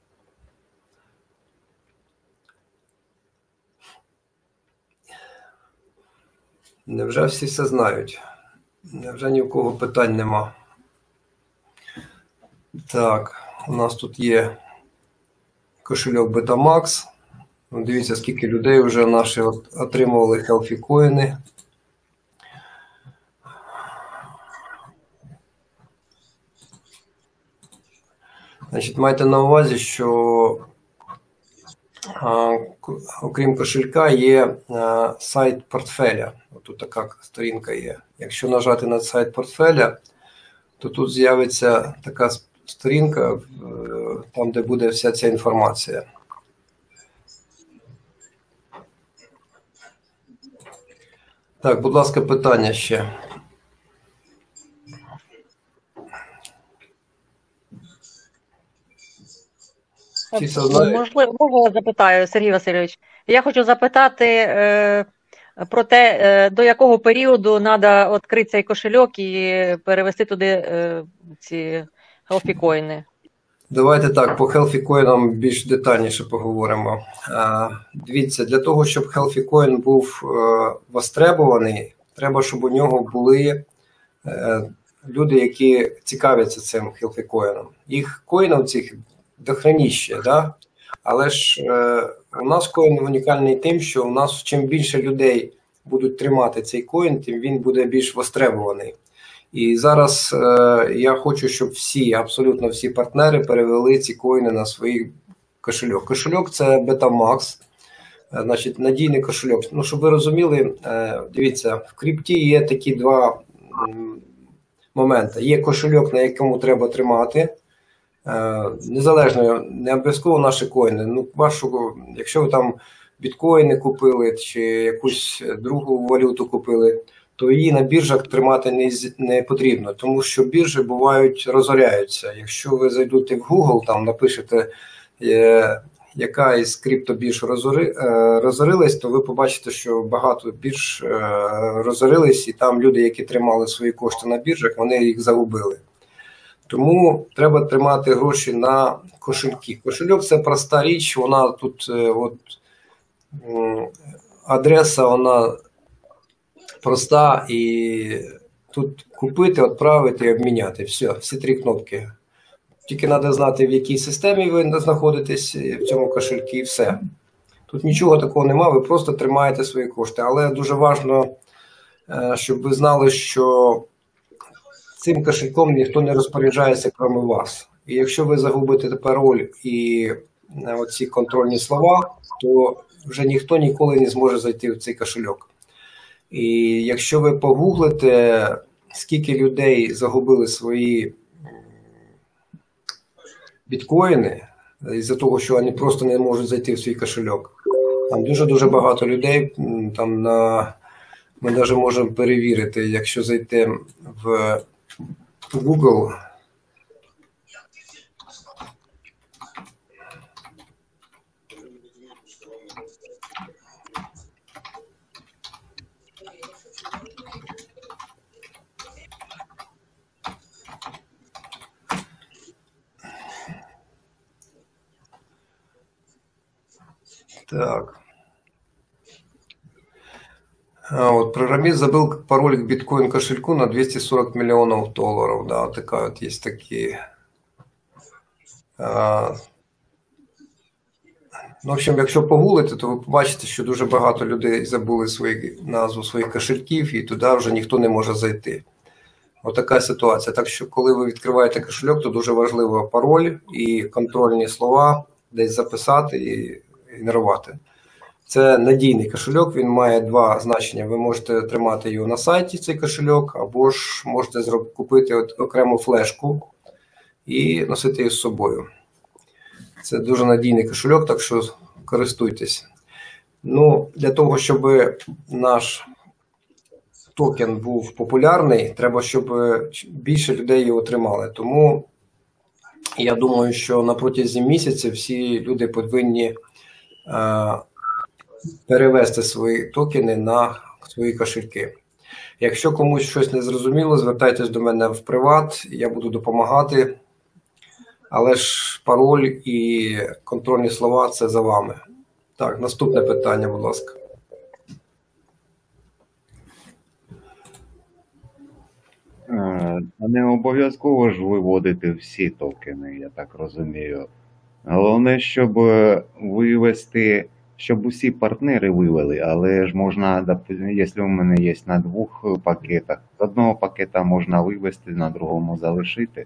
Невже всі все знають? Невже ні в кого питань нема? Так, у нас тут є кошельок Betamax. Ну, дивіться, скільки людей вже наші от отримували Healthy коїни. Значить, майте на увазі, що а, к- окрім кошелька є а, сайт портфеля. От тут така сторінка є. Якщо нажати на сайт портфеля, то тут з'явиться така с- сторінка, е, там, де буде вся ця інформація. Так, будь ласка, питання ще. Всі все знають? Можливо, можливо, запитаю, Сергій Васильович. Я хочу запитати е, про те, е, до якого періоду треба відкрити цей кошельок і перевести туди е, ці healthy-коїни. Давайте так, по Healthy Coin більш детальніше поговоримо. А, Дивіться, для того, щоб Healthy Coin був е, востребований, треба, щоб у нього були е, люди, які цікавляться цим Healthy Coin. Їх коїнів цих дохреніще, да? Але ж е, у нас коін унікальний тим, що у нас чим більше людей будуть тримати цей коін, тим він буде більш востребований. І зараз е, я хочу, щоб всі, абсолютно всі партнери перевели ці коїни на свій кошельок. Кошельок – це Betamax, е, значить, надійний кошельок. Ну, щоб ви розуміли, е, дивіться, в крипті є такі два м, моменти. Є кошельок, на якому треба тримати, е, незалежно, не обов'язково наші коїни. Ну, вашу, якщо ви там біткоїни купили чи якусь другу валюту купили, то її на біржах тримати не, не потрібно, тому що біржі бувають, розоряються. Якщо ви зайдете в Google, там напишете, е, яка із криптобірж розори, е, розорилась, то ви побачите, що багато бірж е, розорились, і там люди, які тримали свої кошти на біржах, вони їх загубили. Тому треба тримати гроші на кошельки. Кошельок – це проста річ, вона тут, е, от, е, адреса, вона проста, і тут купити, відправити і обміняти. Все, всі три кнопки. Тільки треба знати, в якій системі ви знаходитесь в цьому кошельку, і все. Тут нічого такого немає, ви просто тримаєте свої кошти. Але дуже важливо, щоб ви знали, що цим кошельком ніхто не розпоряджається, крім вас. І якщо ви загубите пароль і оці контрольні слова, то вже ніхто ніколи не зможе зайти в цей кошельок. І якщо ви погуглите, скільки людей загубили свої біткоїни, із-за того, що вони просто не можуть зайти в свій кошельок, там дуже-дуже багато людей, там на, ми навіть можемо перевірити, якщо зайти в Google, так. А вот программист забыл пароль к биткоин кошельку на двести сорок миллионов долларов. Да, вот такая вот есть такие. А, ну, в общем, якщо погуглити, то ви побачите, що дуже багато людей забули свої, назву своїх кошельків, і туди вже ніхто не може зайти. Ось така ситуація. Так що, коли ви відкриваєте кошельок, то дуже важливо пароль і контрольні слова десь записати і генерувати. Це надійний кошельок, він має два значення. Ви можете тримати його на сайті, цей кошельок, або ж можете зроб- купити от окрему флешку і носити її з собою. Це дуже надійний кошельок, так що користуйтесь. Ну, для того, щоб наш токен був популярний, треба, щоб більше людей його отримали. Тому я думаю, що на протязі місяця всі люди повинні е, перевести свої токени на свої кошельки. Якщо комусь щось не зрозуміло, звертайтесь до мене в приват, я буду допомагати. Але ж пароль і контрольні слова – це за вами. Так, наступне питання, будь ласка. Е, Не обов'язково ж виводити всі токени, я так розумію. Головне, щоб е, вивести, щоб усі партнери вивели, але ж можна, допустим, якщо у мене є на двох пакетах, з одного пакета можна вивести, на другому залишити.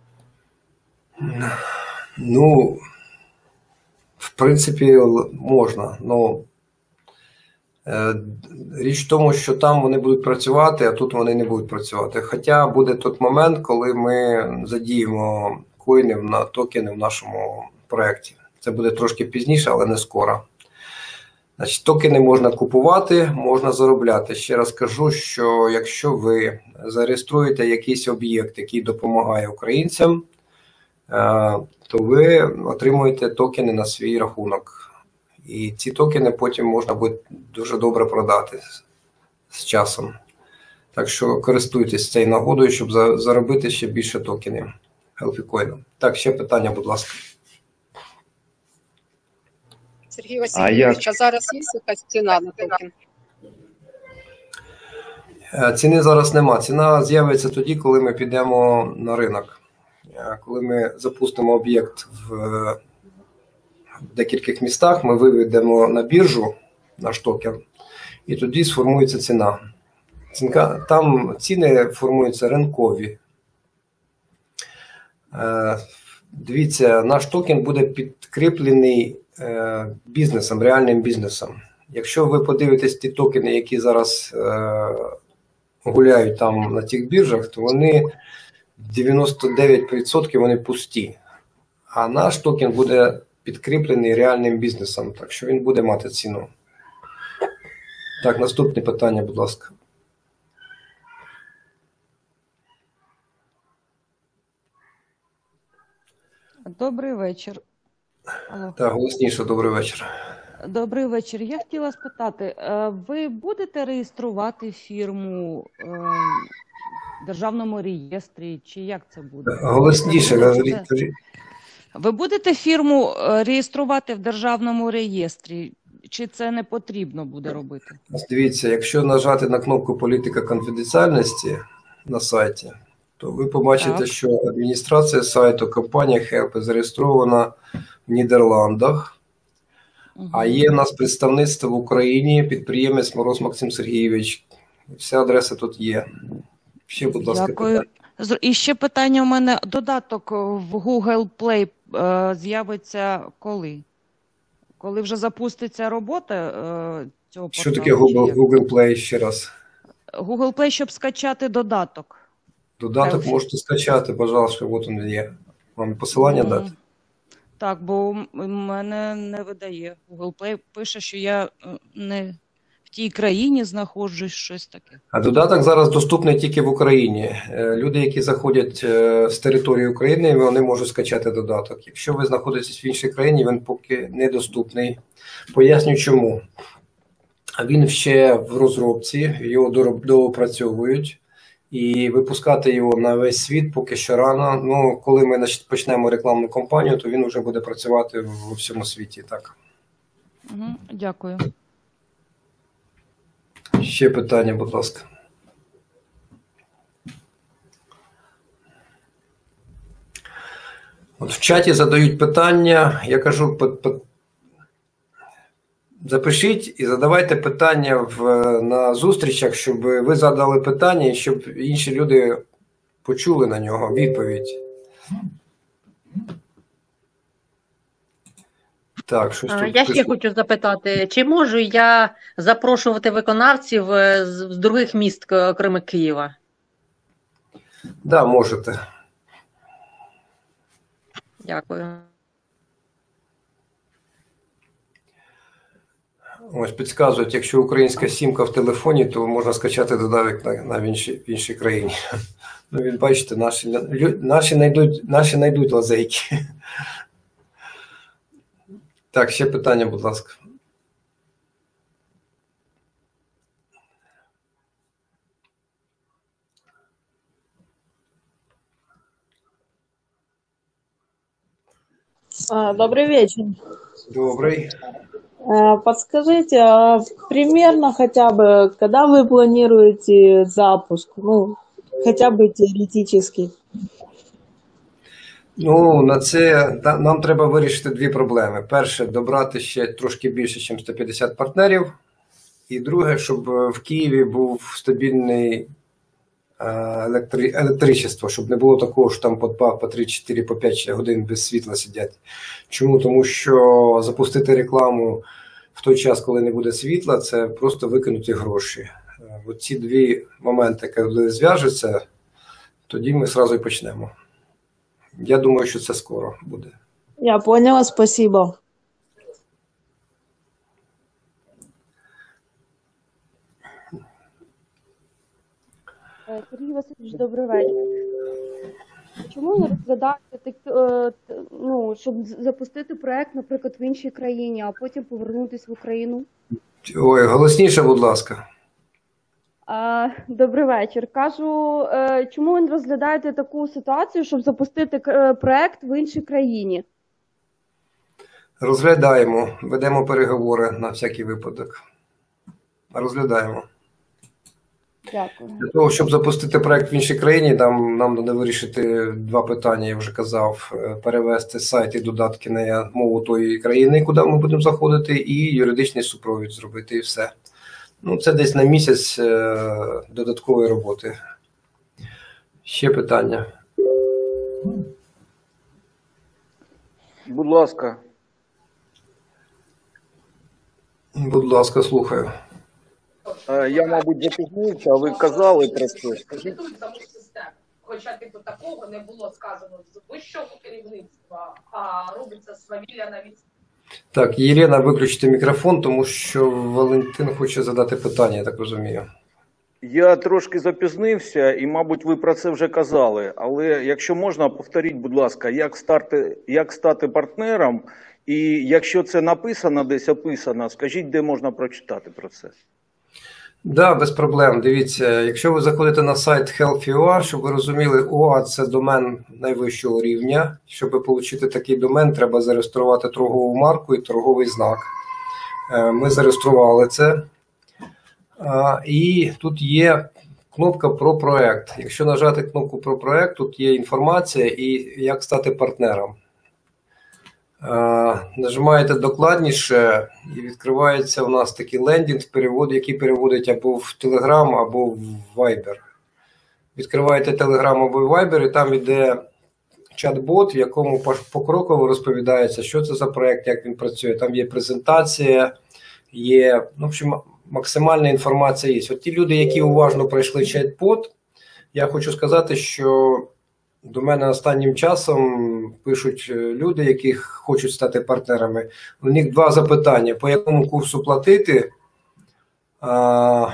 Ну, в принципі, л- можна. Ну, е, річ в тому, що там вони будуть працювати, а тут вони не будуть працювати. Хоча буде той момент, коли ми задіємо коїни на токени в нашому проєкті. Це буде трошки пізніше, але не скоро. Значить, токени можна купувати, можна заробляти. Ще раз кажу, що якщо ви зареєструєте якийсь об'єкт, який допомагає українцям, е, то ви отримуєте токени на свій рахунок. І ці токени потім можна буде дуже добре продати з- з часом. Так що користуйтесь цією нагодою, щоб за- заробити ще більше токенів HealthyCoin. Так, ще питання, будь ласка. Сергій Васильович, а зараз є якась ціна на токен? Е, Ціни зараз нема. Ціна з'явиться тоді, коли ми підемо на ринок. Е, Коли ми запустимо об'єкт в е, в декількох містах, ми виведемо на біржу наш токен, і тоді сформується ціна. Цінка, там ціни формуються ринкові. Е, Дивіться, наш токен буде підкріплений е, бізнесом, реальним бізнесом. Якщо ви подивитесь ті токени, які зараз е, гуляють там на тих біржах, то вони дев'яносто дев'ять відсотків вони пусті. А наш токен буде підкріплений реальним бізнесом, так що він буде мати ціну. Так, наступне питання, будь ласка. Добрий вечір. Алло. Так, голосніше, добрий вечір. Добрий вечір. Я хотіла спитати, е, ви будете реєструвати фірму е, в державному реєстрі, чи як це буде? Голосніше, Ви говоріть. будете- кажіть. Ви будете фірму е, реєструвати в державному реєстрі, чи це не потрібно буде робити? Дивіться, якщо нажати на кнопку «Політика конфіденціальності» на сайті, то ви побачите, Так. що адміністрація сайту компанія Help зареєстрована в Нідерландах, Угу. а є у нас представництво в Україні, підприємець Мороз Максим Сергійович. Вся адреса тут є. Ще, будь ласка, Дякую. питання. З- І ще питання у мене. Додаток в Google Play е, з'явиться коли? Коли вже запуститься робота е, цього Що порталу, таке чи Google, як? Google Play ще раз? Google Play, щоб скачати додаток. Додаток Селфі. можете скачати, пожалуйста, от він є. Вам посилання Мгм. дати? Так, бо м- мене не видає. Google Play пише, що я е, не в тій країні знаходжусь, щось таке. А додаток зараз доступний тільки в Україні. Е, Люди, які заходять е, з території України, вони можуть скачати додаток. Якщо ви знаходитесь в іншій країні, він поки недоступний. Поясню чому. Він ще в розробці, його дороб- доопрацьовують. І випускати його на весь світ поки що рано. Ну, коли ми нач- почнемо рекламну кампанію, то він вже буде працювати в у всьому світі. Так. Угу, дякую. Ще питання, будь ласка. От в чаті задають питання. Я кажу, по- по- запишіть і задавайте питання в, на зустрічах, щоб ви задали питання і щоб інші люди почули на нього відповідь. Так, щось тут Я ще пишу. хочу запитати, чи можу я запрошувати виконавців з з других міст, к- окрім Києва? Да, можете. Дякую. Ось підказують, якщо українська сімка в телефоні, то можна скачати додаток на, на в, іншій, в іншій країні. Ну, він, бачите, наші, лю- наші знайдуть, наші знайдуть лазейки. Так, ще питання, будь ласка. А, Добрый вечер. Добрий. А, Подскажите, а примерно хотя бы, когда вы планируете запуск? Ну, хотя бы теоретически. Ну, на це та- нам треба вирішити дві проблеми. Перше, добрати ще трошки більше, ніж сто п'ятдесят партнерів. І друге, щоб е, в Києві був стабільний е, електри... електричество, щоб не було такого, що там по два, по три, чотири, по п'ять годин без світла сидять. Чому? Тому що запустити рекламу в той час, коли не буде світла, це просто викинуті гроші. Е, От ці дві моменти, коли зв'яжуться, тоді ми одразу і почнемо. Я думаю, що це скоро буде. Я поняла, спасибо. Е, Сергій Васильович, добрий вечір. Чому не розглядаєте так, е, т- ну, щоб з- запустити проект, наприклад, в іншій країні, а потім повернутися в Україну? Ой, голосніше, будь ласка. А, добрий вечір. Кажу, е, чому ви не розглядаєте таку ситуацію, щоб запустити к- е, проект в іншій країні? Розглядаємо, ведемо переговори на всякий випадок. Розглядаємо. Дякую. Для того, щоб запустити проект в іншій країні, там нам треба вирішити два питання, я вже казав. Е, Перевести сайт і додатки на мову тої країни, куди ми будемо заходити, і юридичний супровід зробити, і все. Ну, це десь на місяць е, додаткової роботи. Ще питання. Будь ласка. Будь ласка, слухаю. Е, Я, мабуть, запізнився, а ви казали про це. Скажіть, Тут саму систему. Хоча типу такого не було сказано з вищого керівництва, а робиться свавілля на від. Так, Єлена, виключити мікрофон, тому що Валентин хоче задати питання, я так розумію. я трошки запізнився, і, мабуть, ви про це вже казали. Але якщо можна, повторіть, будь ласка, як стати, як стати партнером, і якщо це написано, десь описано, скажіть, де можна прочитати про це. Да, без проблем. Дивіться, якщо ви заходите на сайт Healthy точка ю а, щоб ви розуміли, ОА – це домен найвищого рівня. Щоб отримати такий домен, треба зареєструвати торгову марку і торговий знак. Е, Ми зареєстрували це. А, І тут є кнопка про проект. Якщо нажати кнопку про проект, тут є інформація і як стати партнером. Е, Нажимаєте докладніше і відкривається у нас такий лендінг, перевод, який переводить або в Telegram, або в Viber. Відкриваєте Telegram або Viber, і там йде чат-бот, в якому пош- покроково розповідається, що це за проект, як він працює. Там є презентація, є, ну, в общем, максимальна інформація є. От ті люди, які уважно пройшли чат-бот, я хочу сказати, що до мене останнім часом пишуть люди, які хочуть стати партнерами. У них два запитання: по якому курсу платити? А,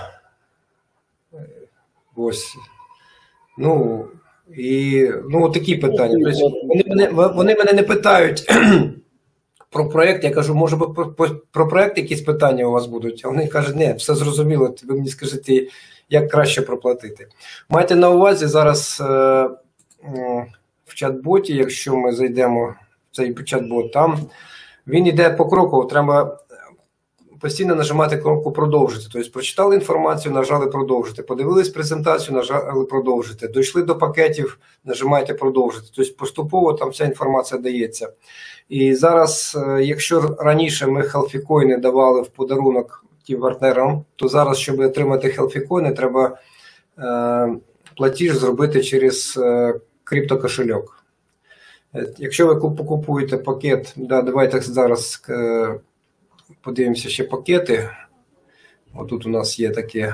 ось. Ну, і ну, от такі питання. Тобто, вони, мене, вони мене не питають про проєкт. Я кажу, може про, про, про проєкт якісь питання у вас будуть? А вони кажуть, ні, все зрозуміло, ви мені скажете, як краще проплатити. Майте на увазі зараз е, в чат-боті, якщо ми зайдемо в цей чат-бот, там він йде покроково, треба постійно нажимати кнопку «Продовжити». Тобто прочитали інформацію, нажали «Продовжити». Подивились презентацію, нажали «Продовжити». Дійшли до пакетів, нажимаєте «Продовжити». Тобто поступово там вся інформація дається. І зараз, якщо раніше ми хелфікоїни давали в подарунок тим партнерам, то зараз, щоб отримати хелфікоїни, треба е, платіж зробити через е, криптокошельок. Якщо ви купуєте пакет, да, давайте зараз подивимося ще пакети. Отут у нас є таке.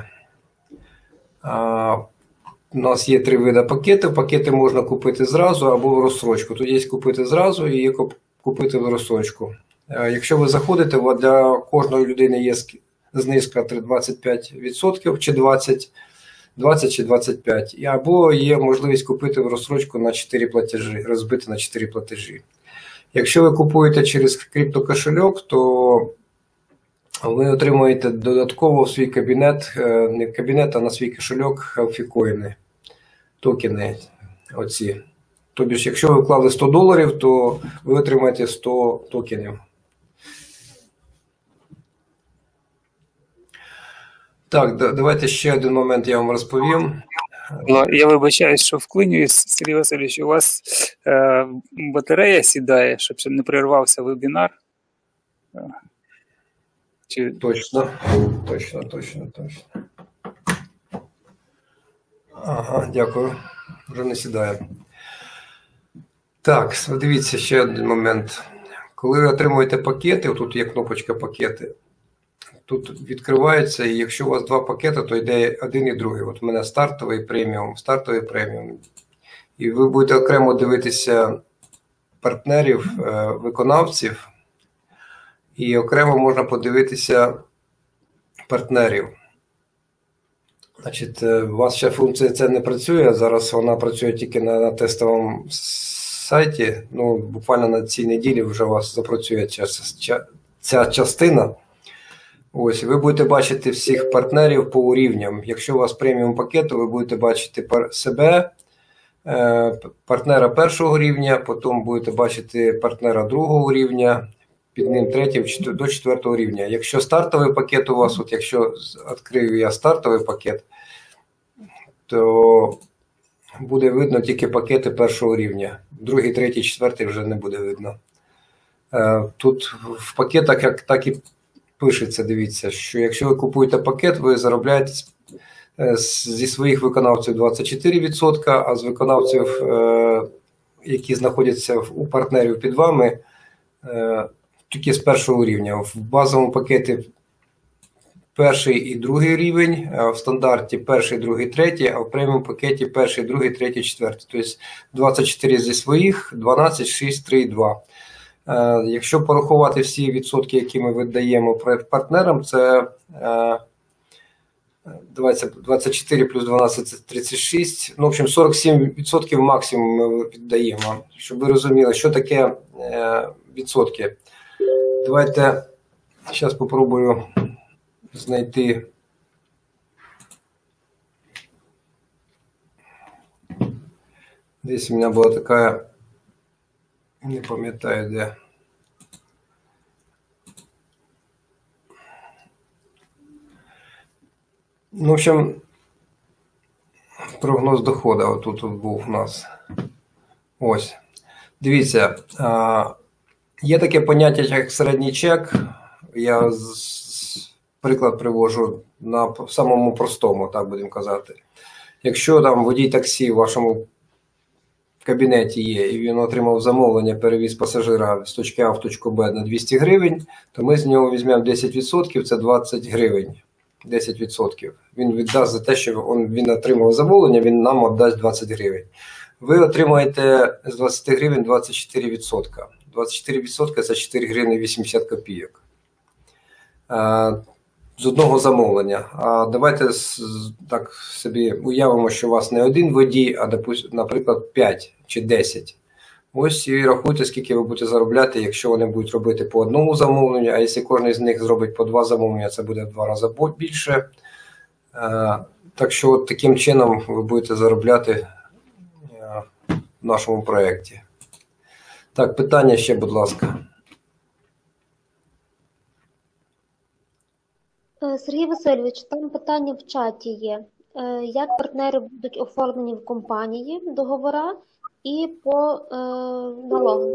А, у нас є три види пакетів. Пакети можна купити зразу або в розсрочку. Тут є купити зразу і є купити в розсрочку. А, якщо ви заходите, для кожної людини є знижка двадцять п'ять відсотків чи двадцять, двадцять чи двадцять п'ять. Або є можливість купити в розсрочку на чотири платежі, розбити на чотири платежі. Якщо ви купуєте через криптокошельок, то ви отримуєте додатково в свій кабінет, не в кабінет, а на свій кошельок Healthy токени оці. Тобто, якщо ви вклали сто доларів, то ви отримаєте сто токенів. Так, давайте ще один момент я вам розповім. Я вибачаюсь, що вклинююсь, Сергій Васильович, у вас е, батарея сідає, щоб не перервався вебінар? Чи... Точно, точно, точно, точно. Ага, дякую. Вже не сідає. Так, дивіться ще один момент. Коли ви отримуєте пакети, тут є кнопочка пакети, тут відкривається, і якщо у вас два пакети, то йде один і другий. От у мене стартовий преміум, стартовий преміум. І ви будете окремо дивитися партнерів, виконавців, і окремо можна подивитися партнерів. Значить, у вас ще функція це не працює, зараз вона працює тільки на, на тестовому сайті. Ну, буквально на цій неділі вже у вас запрацює ця, ця, ця частина. Ось, ви будете бачити всіх партнерів по рівням. Якщо у вас преміум пакет, то ви будете бачити себе, партнера першого рівня, потім будете бачити партнера другого рівня, під ним третього до четвертого рівня. Якщо стартовий пакет у вас, от якщо відкрию я стартовий пакет, то буде видно тільки пакети першого рівня. Другий, третій, четвертий вже не буде видно. Тут в пакетах як так і пишеться, дивіться, що якщо ви купуєте пакет, ви заробляєте зі своїх виконавців двадцять чотири відсотки, а з виконавців, які знаходяться у партнерів під вами, тільки з першого рівня. В базовому пакеті перший і другий рівень, а в стандарті перший, другий, третій, а в преміум пакеті перший, другий, третій, четвертий. Тобто двадцять чотири зі своїх, дванадцять, шість, три, два. Якщо порахувати всі відсотки, які ми видаємо партнерам, це двадцять чотири плюс дванадцять – це тридцять шість. Ну, в общем, сорок сім відсотків максимум ми віддаємо. Щоб ви розуміли, що таке відсотки. Давайте зараз спробую знайти. Десь у мене була така, не пам'ятаю де. Ну, в общем, прогноз доходу отут от був у нас. Ось. Дивіться, є таке поняття, як середній чек. Я приклад привожу на самому простому, так будемо казати. Якщо там водій таксі в вашому кабінеті є, і він отримав замовлення, перевіз пасажира з точки А в точку Б на двісті гривень, то ми з нього візьмемо десять відсотків, це двадцять гривень. десять відсотків. Він віддасть за те, що він отримав замовлення, він нам віддасть двадцять гривень. Ви отримаєте з двадцять гривень двадцять чотири відсотки. двадцять чотири відсотки – це чотири гривні вісімдесят копійок. З одного замовлення. А давайте так собі уявимо, що у вас не один водій, а, наприклад, п'ять чи десять. Ось і рахуйте, скільки ви будете заробляти, якщо вони будуть робити по одному замовленню, а якщо кожен з них зробить по два замовлення, це буде в два рази більше. Так що от таким чином ви будете заробляти в нашому проєкті. Так, питання ще, будь ласка. Сергій Васильович, там питання в чаті є. Як партнери будуть оформлені в компанії, договора і по е, налогам?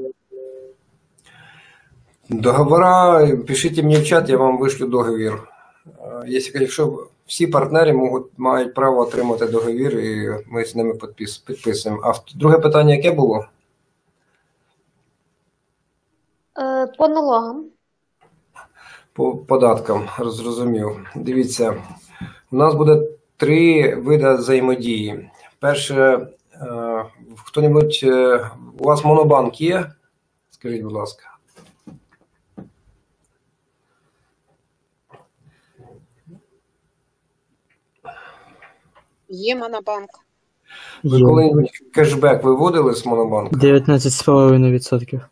Договора, пишіть мені в чат, я вам вишлю договір. Якщо всі партнери можуть, мають право отримати договір, і ми з ними підпис, підписуємо. А друге питання яке було? Е, По налогам. По податкам, зрозумів. Дивіться, у нас буде три види взаємодії. Перше, е, хто-небудь, е, у вас монобанк є? Скажіть, будь ласка. Є монобанк. Ви Є. коли-небудь кешбек виводили з монобанку? дев'ятнадцять з половиною відсотків.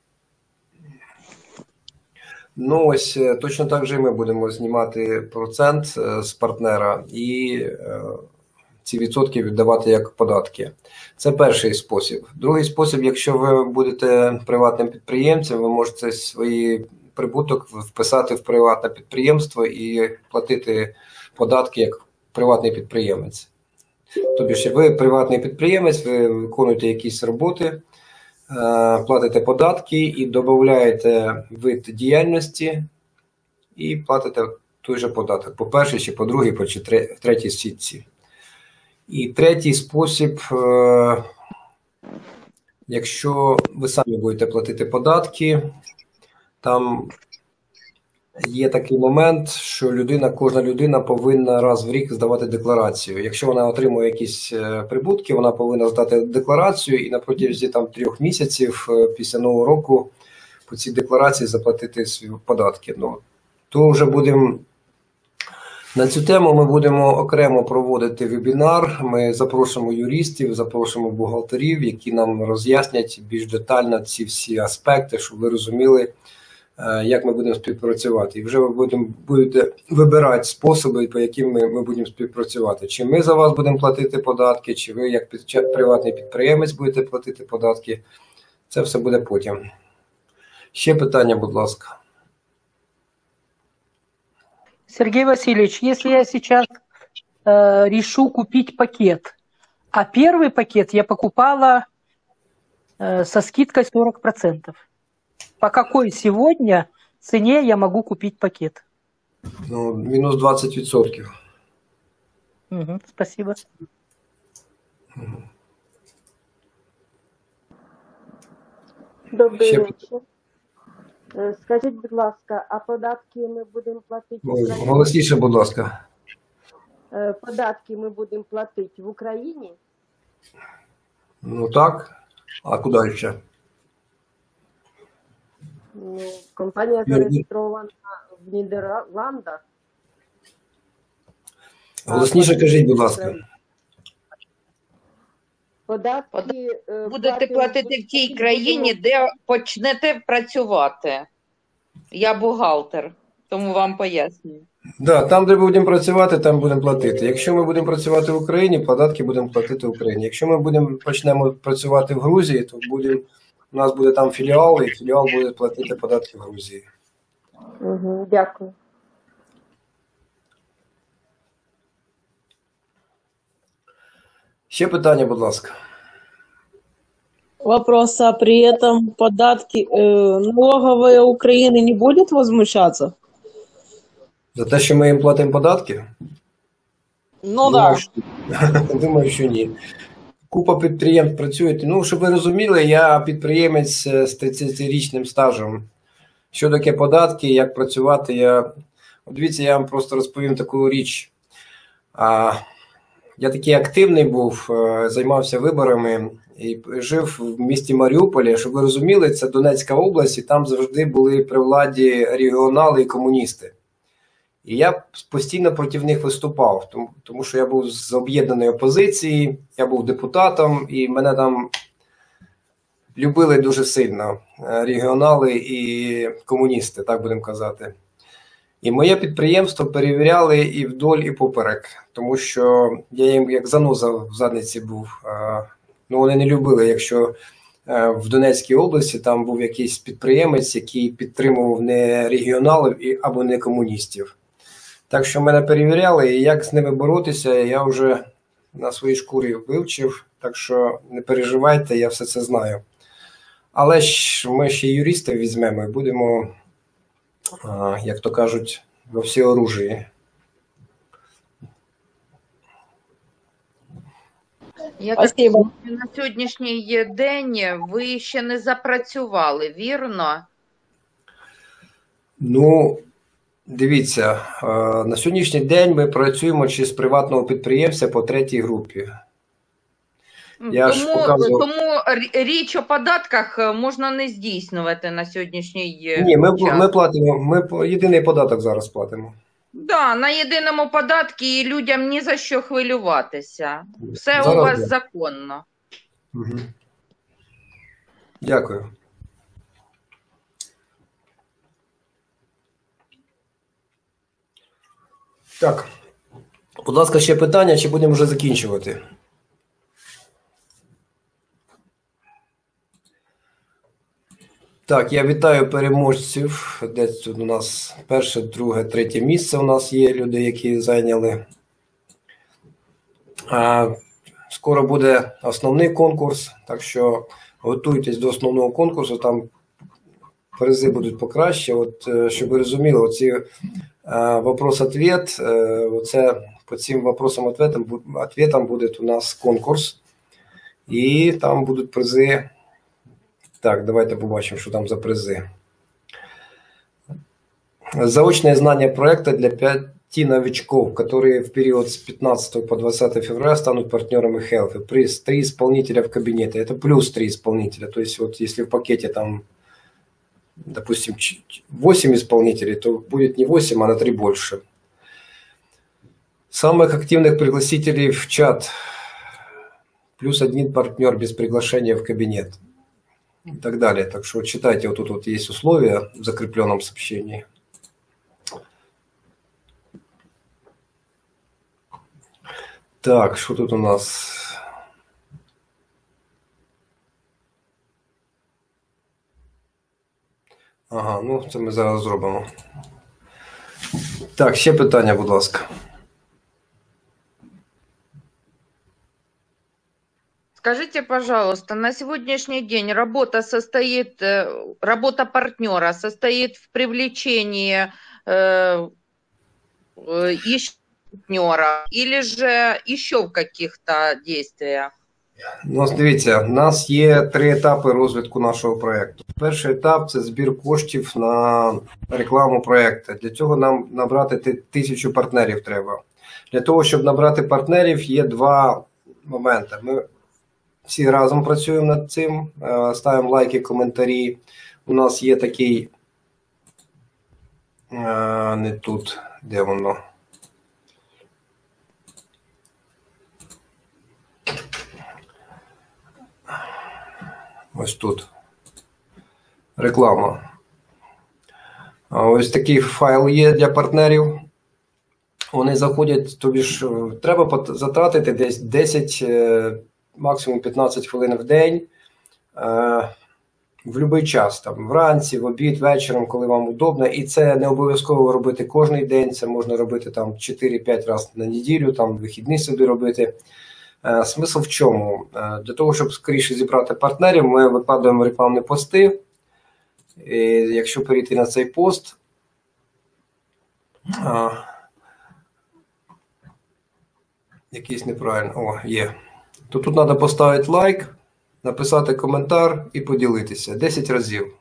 Ну, ось е, точно так же і ми будемо знімати процент е, з партнера і е, ці відсотки віддавати як податки. Це перший спосіб. Другий спосіб, якщо ви будете приватним підприємцем, ви можете свій прибуток вписати в приватне підприємство і платити податки як приватний підприємець. Тобто, що ви приватний підприємець, ви виконуєте якісь роботи, е, платите податки і додаєте вид діяльності і платите той же податок по першій, чи по другій, по чи тре- третій сітці. І третій спосіб, е, якщо ви самі будете платити податки, там є такий момент, що людина, кожна людина повинна раз в рік здавати декларацію. Якщо вона отримує якісь е, прибутки, вона повинна здати декларацію і на протязі там трьох місяців е, після Нового року по цій декларації заплатити свої податки. Ну, то вже будемо на цю тему ми будемо окремо проводити вебінар. Ми запрошуємо юристів, запрошуємо бухгалтерів, які нам роз'яснять більш детально ці всі аспекти, щоб ви розуміли, е, як ми будемо співпрацювати. І вже ви будемо, будете вибирати способи, по яким ми, ми будемо співпрацювати. Чи ми за вас будемо платити податки, чи ви як під- приватний підприємець будете платити податки. Це все буде потім. Ще питання, будь ласка. Сергей Васильевич, если я сейчас э, решу купить пакет, а первый пакет я покупала э, со скидкой сорок процентов, по какой сегодня цене я могу купить пакет? Ну, мінус двадцять відсотків. Мгм, спасибо. Добрий Ще вечір. Е, Скажіть, будь ласка, а податки ми будемо платити в Ой, Україні? голосніше, будь ласка. Е, Податки ми будемо платити в Україні? Ну так. А куди ще? Ну, компанія Юрій, зареєстрована в Нідерландах. а голосніше кажіть, будь ласка. Україні. Податки е, Будете платимо платити в тій будемо- країні, де почнете працювати. Я бухгалтер, тому вам пояснюю. Да, там, де будемо працювати, там будемо платити. Якщо ми будемо працювати в Україні, податки будемо платити в Україні. Якщо ми будемо почнемо працювати в Грузії, то будемо, у нас буде там філіал, і філіал буде платити податки в Грузії. Угу, дякую. Ще питання, будь ласка. Вопрос, а при этом податки э, налоговая Украины не будет возмущаться? За те, що ми їм платимо податки? Ну Думаю, да. що... Думаю, що ні. Купа підприємств працюють. Ну, щоб ви розуміли, я підприємець з тридцятирічним стажем. Що таке податки, як працювати, я... От дивіться, я вам просто розповім таку річ. А, я такий активний був, е, займався виборами і жив в місті Маріуполі. Щоб ви розуміли, це Донецька область, і там завжди були при владі регіонали і комуністи. І я постійно проти них виступав, тому, тому що я був з об'єднаної опозиції, я був депутатом, і мене там любили дуже сильно регіонали і комуністи, так будемо казати. І моє підприємство перевіряли і вдоль, і поперек, тому що я їм як заноза в задниці був. Ну, вони не любили, якщо в Донецькій області там був якийсь підприємець, який підтримував не регіоналів або не комуністів. Так що мене перевіряли, і як з ними боротися, я вже на своїй шкурі вивчив, так що не переживайте, я все це знаю. Але ж ми ще юристів візьмемо і будемо, як то кажуть, во всеоружії. Я так Спасибо. розумію, на сьогоднішній день ви ще не запрацювали, вірно? Ну, дивіться, на сьогоднішній день ми працюємо через приватного підприємця по третій групі. Я ж Тому, показував... тому річ о податках можна не здійснювати на сьогоднішній Ні, ми, час. ми платимо, ми єдиний податок зараз платимо. Да, на єдиному податку і людям ні за що хвилюватися. Все Зараз у вас да. законно. Угу. Дякую. Так, будь ласка, ще питання, чи будемо вже закінчувати? Так, я вітаю переможців. Десь тут у нас перше, друге, третє місце у нас є люди, які зайняли. А, скоро буде основний конкурс, так що готуйтесь до основного конкурсу, там призи будуть покраще. От, щоб ви розуміли, оці вопрос-ответ, оце по цим вопросам-ответам буде у нас конкурс, і там будуть призи. Так, давайте побачимо, що там за призи. Заочное знание проекта для пяти новичков, которые в период с пятнадцатого по двадцатое февраля станут партнерами Healthy. Приз три исполнителя в кабинете. Это плюс три исполнителя. То есть вот если в пакете там, допустим, восемь исполнителей, то будет не восемь, а на три больше. Самых активных пригласителей в чат. Плюс один партнер без приглашения в кабинет. И так далее. Так что читайте, вот тут вот есть условия в закрепленном сообщении. Так, что тут у нас? Ага, ну це ми зараз зробимо. Так, ще питання, будь ласка. Скажите, пожалуйста, на сегодняшний день работа состоит, работа партнера состоит в привлечении э, еще партнера или же еще в каких-то действиях? Ну, дивіться, у нас є три етапи розвитку нашого проєкту. Перший етап – це збір коштів на рекламу проєкту. Для цього нам набрати тисячу партнерів треба. Для того, щоб набрати партнерів, є два моменти. Ми всі разом працюємо над цим, ставимо лайки, коментарі. У нас є такий, не тут, де воно? Ось тут. Реклама. Ось такий файл є для партнерів. Вони заходять, тобі ж треба затратити десь десять, максимум п'ятнадцять хвилин в день, в будь-який час, там, вранці, в обід, вечором, коли вам удобно. І це не обов'язково робити кожен день, це можна робити там чотири-п'ять разів на неділю, там вихідні собі робити. Смисл в чому? Для того, щоб скоріше зібрати партнерів, ми викладаємо рекламні пости. І якщо перейти на цей пост, а, якийсь неправильно, о, є. То тут треба поставити лайк, написати коментар і поділитися десять разів.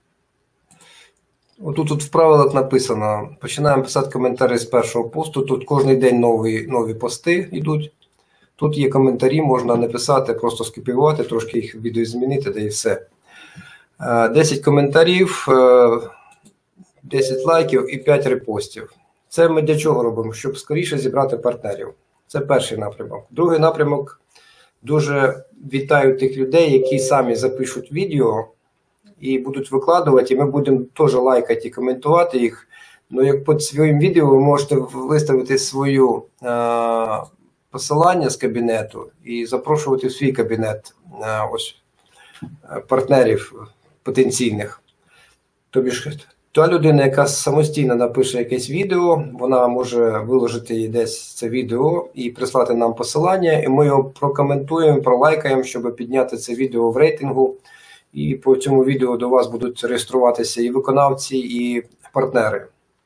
Отут тут в правилах написано, починаємо писати коментарі з першого посту, тут кожен день нові, нові пости йдуть. Тут є коментарі, можна написати, просто скопіювати, трошки їх відео змінити, да і все. десять коментарів, десять лайків і п'ять репостів. Це ми для чого робимо? Щоб скоріше зібрати партнерів. Це перший напрямок. Другий напрямок, дуже вітаю тих людей, які самі запишуть відео і будуть викладувати, і ми будемо теж лайкати і коментувати їх. Ну, як під своїм відео ви можете виставити свою а, посилання з кабінету і запрошувати в свій кабінет а, ось партнерів потенційних. Тобі ж та людина, яка самостійно напише якесь відео, вона може виложити десь це відео і прислати нам посилання, і ми його прокоментуємо, пролайкаємо, щоб підняти це відео в рейтингу. І по цьому відео до вас будуть реєструватися і виконавці, і партнери.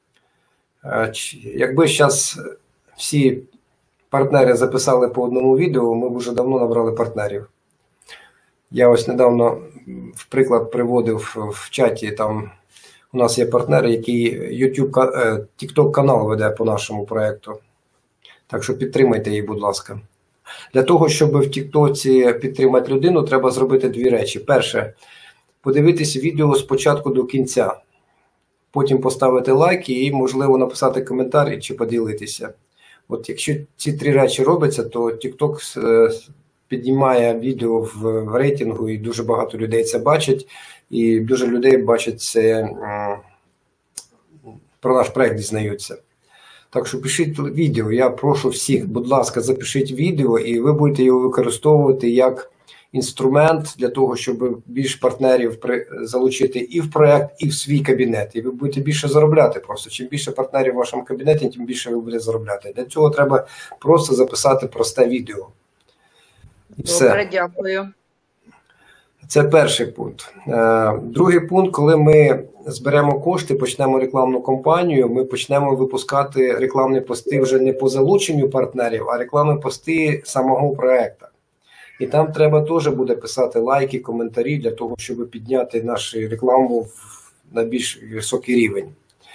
Якби зараз всі партнери записали по одному відео, ми б вже давно набрали партнерів. Я ось недавно в приклад приводив в чаті, там У нас є партнер, який YouTube, TikTok канал веде по нашому проєкту. Так що підтримайте її, будь ласка. Для того, щоб в Тіктоці підтримати людину, треба зробити дві речі. Перше, подивитись відео з початку до кінця. Потім поставити лайк і, можливо, написати коментар чи поділитися. От якщо ці три речі робляться, то TikTok піднімає відео в рейтингу, і дуже багато людей це бачать. І дуже людей бачать це, про наш проект дізнаються. Так що пишіть відео, я прошу всіх, будь ласка, запишіть відео, і ви будете його використовувати як інструмент для того, щоб більш партнерів залучити і в проект, і в свій кабінет. І ви будете більше заробляти просто. Чим більше партнерів в вашому кабінеті, тим більше ви будете заробляти. Для цього треба просто записати просте відео. І все. Добре, дякую. Це перший пункт. Другий пункт, коли ми зберемо кошти, почнемо рекламну кампанію, ми почнемо випускати рекламні пости вже не по залученню партнерів, а рекламні пости самого проекту. І там треба теж буде писати лайки, коментарі для того, щоб підняти нашу рекламу на більш високий рівень.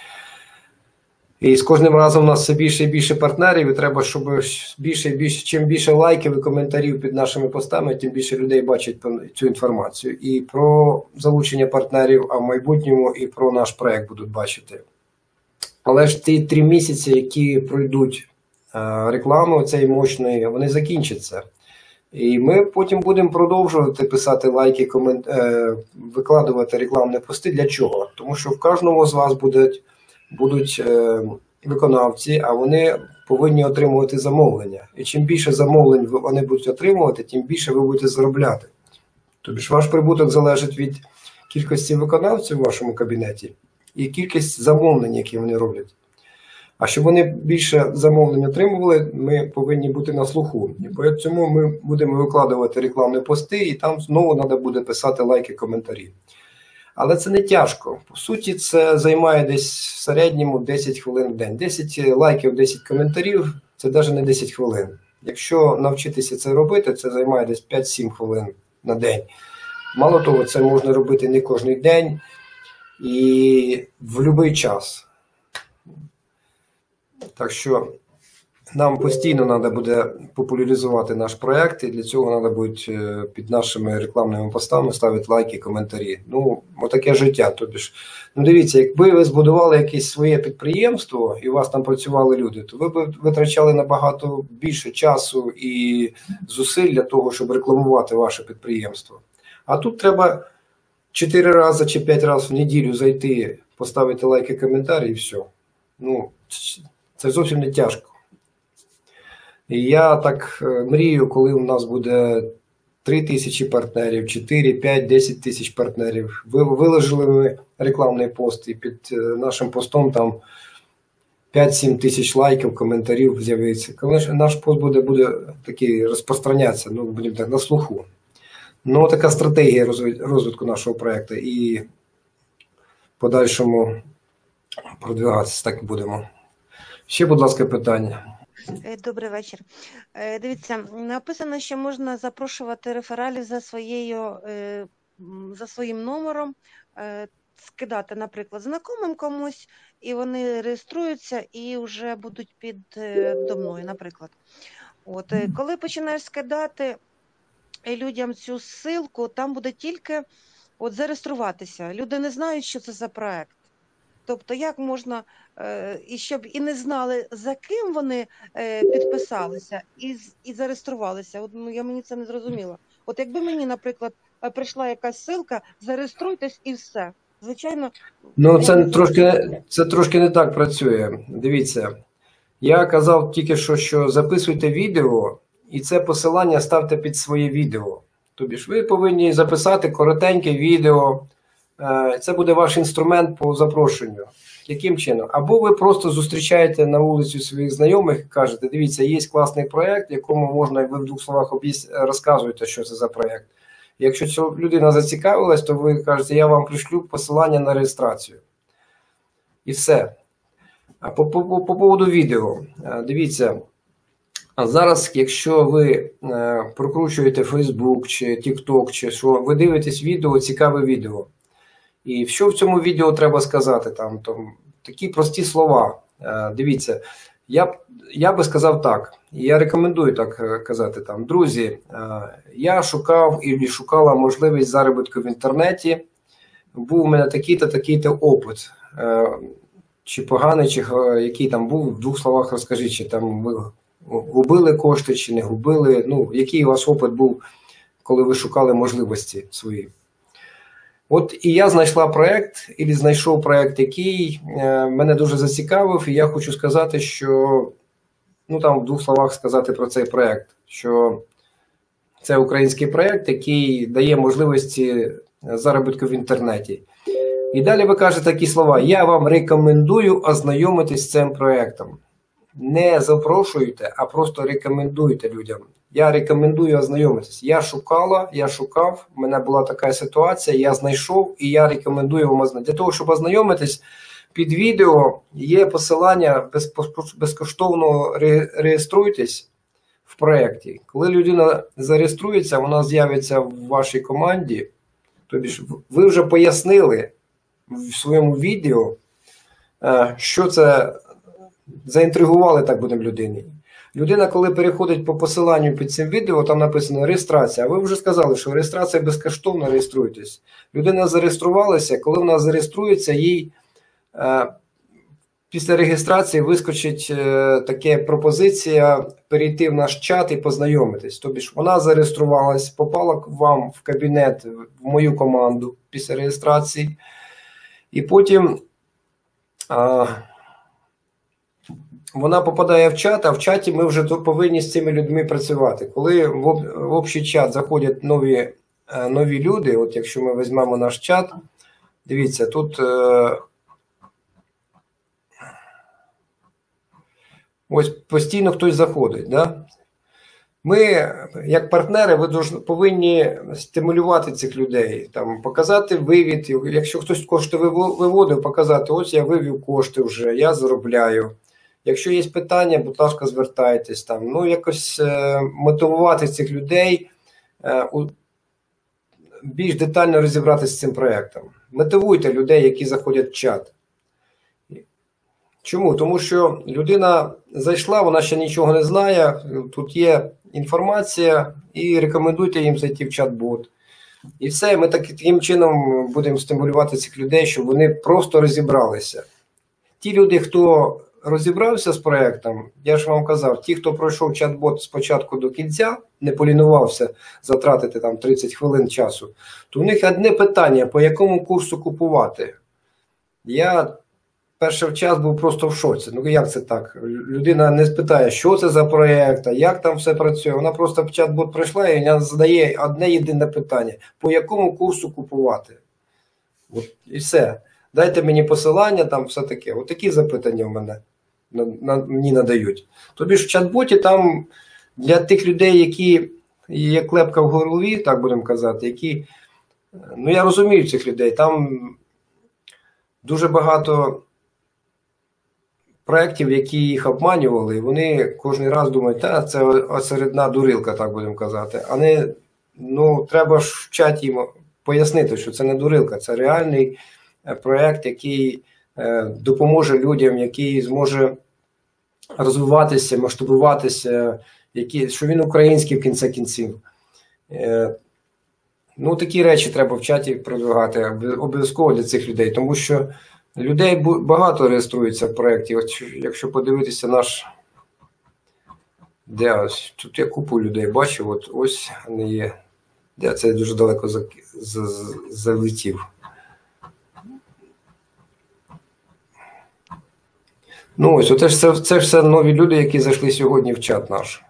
І з кожним разом у нас все більше і більше партнерів, і треба, щоб більше і більше, чим більше лайків і коментарів під нашими постами, тим більше людей бачать цю інформацію. І про залучення партнерів, а в майбутньому і про наш проект будуть бачити. Але ж ті три місяці, які пройдуть рекламу цієї мощної, вони закінчаться. І ми потім будемо продовжувати писати лайки, комент... викладувати рекламні пости. Для чого? Тому що в кожному з вас будуть будуть е, виконавці, а вони повинні отримувати замовлення. І чим більше замовлень вони будуть отримувати, тим більше ви будете заробляти. Тобто ж ваш прибуток залежить від кількості виконавців в вашому кабінеті і кількість замовлень, які вони роблять. А щоб вони більше замовлень отримували, ми повинні бути на слуху. І тому ми будемо викладувати рекламні пости, і там знову треба буде писати лайки, коментарі. Але це не тяжко. По суті, це займає десь в середньому десять хвилин в день. десять лайків, десять коментарів – це навіть не десять хвилин. Якщо навчитися це робити, це займає десь п'ять-сім хвилин на день. Мало того, це можна робити не кожен день і в будь-який час. Так що нам постійно треба буде популяризувати наш проєкт, і для цього треба буде під нашими рекламними постами ставити лайки, коментарі. Ну, отаке життя. Тобто, ну дивіться, якби ви збудували якесь своє підприємство і у вас там працювали люди, то ви б витрачали набагато більше часу і зусиль для того, щоб рекламувати ваше підприємство. А тут треба чотири рази чи п'ять разів в неділю зайти, поставити лайки, коментарі і все. Ну, це зовсім не тяжко. І я так мрію, коли у нас буде три тисячі партнерів, чотири, п'ять, десять тисяч партнерів. Ви виложили ми рекламний пост, і під нашим постом там п'ять-сім тисяч лайків, коментарів з'явиться. Коли наш пост буде, буде такий розпространятися, ну, будемо так, на слуху. Ну, така стратегія розвитку нашого проєкту, і в подальшому продвигатися так будемо. Ще, будь ласка, питання. Добрий вечір. Дивіться, написано, що можна запрошувати рефералів за своєю, за своїм номером, скидати, наприклад, знайомим комусь, і вони реєструються і вже будуть під до мною, наприклад. От, коли починаєш скидати людям цю ссылку, там буде тільки от зареєструватися. Люди не знають, що це за проект. Тобто, як можна, е, і щоб і не знали, за ким вони е, підписалися і, і зареєструвалися. От, ну, я мені це не зрозуміла. От якби мені, наприклад, прийшла якась ссылка, зареєструйтесь і все. Звичайно. Ну, це трошки, це трошки не так працює. Дивіться, я казав тільки що, що записуйте відео, і це посилання ставте під своє відео. Тобто ж ви повинні записати коротеньке відео. Це буде ваш інструмент по запрошенню. Яким чином? Або ви просто зустрічаєте на вулиці своїх знайомих і кажете, дивіться, є класний проєкт, якому можна, ви в двох словах розказуєте, що це за проєкт. Якщо ця людина зацікавилась, то ви кажете, я вам пришлю посилання на реєстрацію. І все. А по, по, по, по поводу відео. Дивіться, а зараз, якщо ви е, прокручуєте Facebook чи TikTok, чи що, ви дивитесь відео, цікаве відео. І що в цьому відео треба сказати? Там, там такі прості слова. Е, дивіться, я, я би сказав так, і я рекомендую так казати. Там, друзі, е, я шукав і шукала можливість заробітку в інтернеті, був у мене такий-то, такий-то опит. Е, чи поганий, чи який там був, в двох словах розкажіть, чи там ви губили кошти, чи не губили, ну, який у вас опит був, коли ви шукали можливості свої. От і я знайшла проєкт, і знайшов проєкт, який е, мене дуже зацікавив, і я хочу сказати, що, ну там в двох словах сказати про цей проєкт, що це український проєкт, який дає можливості заробітку в інтернеті. І далі ви кажете такі слова: я вам рекомендую ознайомитись з цим проєктом. Не запрошуйте, а просто рекомендуйте людям. Я рекомендую ознайомитись. Я шукала, я шукав, в мене була така ситуація, я знайшов і я рекомендую вам ознайомитись. Для того, щоб ознайомитись, під відео є посилання, безкоштовно реєструйтесь в проєкті. Коли людина зареєструється, вона з'явиться в вашій команді, тобто ви вже пояснили в своєму відео, що це, заінтригували, так будемо, людині. Людина, коли переходить по посиланню під цим відео, там написано реєстрація, а ви вже сказали, що реєстрація безкоштовна, реєструйтесь. Людина зареєструвалася, коли вона зареєструється, їй е, після реєстрації вискочить е, така пропозиція перейти в наш чат і познайомитись. Тобто вона зареєструвалась, попала к вам в кабінет, в мою команду після реєстрації, і потім е, вона попадає в чат, а в чаті ми вже повинні з цими людьми працювати. Коли в, об, в общий чат заходять нові, нові люди, от якщо ми візьмемо наш чат, дивіться, тут е, ось постійно хтось заходить. Да? Ми, як партнери, ви повинні стимулювати цих людей, там, показати вивід, якщо хтось кошти виводив, показати, ось я вивів кошти вже, я заробляю. Якщо є питання, будь ласка, звертайтесь там. Ну, якось е, мотивувати цих людей, е, у, більш детально розібратися з цим проєктом. Мотивуйте людей, які заходять в чат. Чому? Тому що людина зайшла, вона ще нічого не знає, тут є інформація, і рекомендуйте їм зайти в чат-бот. І все, ми так, таким чином будемо стимулювати цих людей, щоб вони просто розібралися. Ті люди, хто розібрався з проєктом, я ж вам казав, ті, хто пройшов чат-бот з початку до кінця, не полінувався затратити там тридцять хвилин часу, то у них одне питання, по якому курсу купувати. Я перший час був просто в шоці. Ну як це так? Людина не спитає, що це за проєкт, як там все працює. Вона просто в чат-бот прийшла і вона задає одне єдине питання, по якому курсу купувати. От, і все. Дайте мені посилання, там все таке. От такі запитання в мене на, на, мені надають. Тобі ж в чат-боті там для тих людей, які є клепка в голові, так будемо казати, які, ну я розумію цих людей, там дуже багато проєктів, які їх обманювали, і вони кожен раз думають, та це очередна дурилка, так будемо казати. А не, ну треба ж в чаті їм пояснити, що це не дурилка, це реальний проєкт, який е, допоможе людям, який зможе розвиватися, масштабуватися, який, що він український в кінці кінців. Е, ну, такі речі треба в чаті продвигати, обов'язково для цих людей, тому що людей багато реєструється в проєкті. От, якщо подивитися наш, де ось, тут я купу людей бачив, от ось вони є, де це дуже далеко за, за, залетів. Ну ось, це ж все, це ж все нові люди, які зайшли сьогодні в чат наш.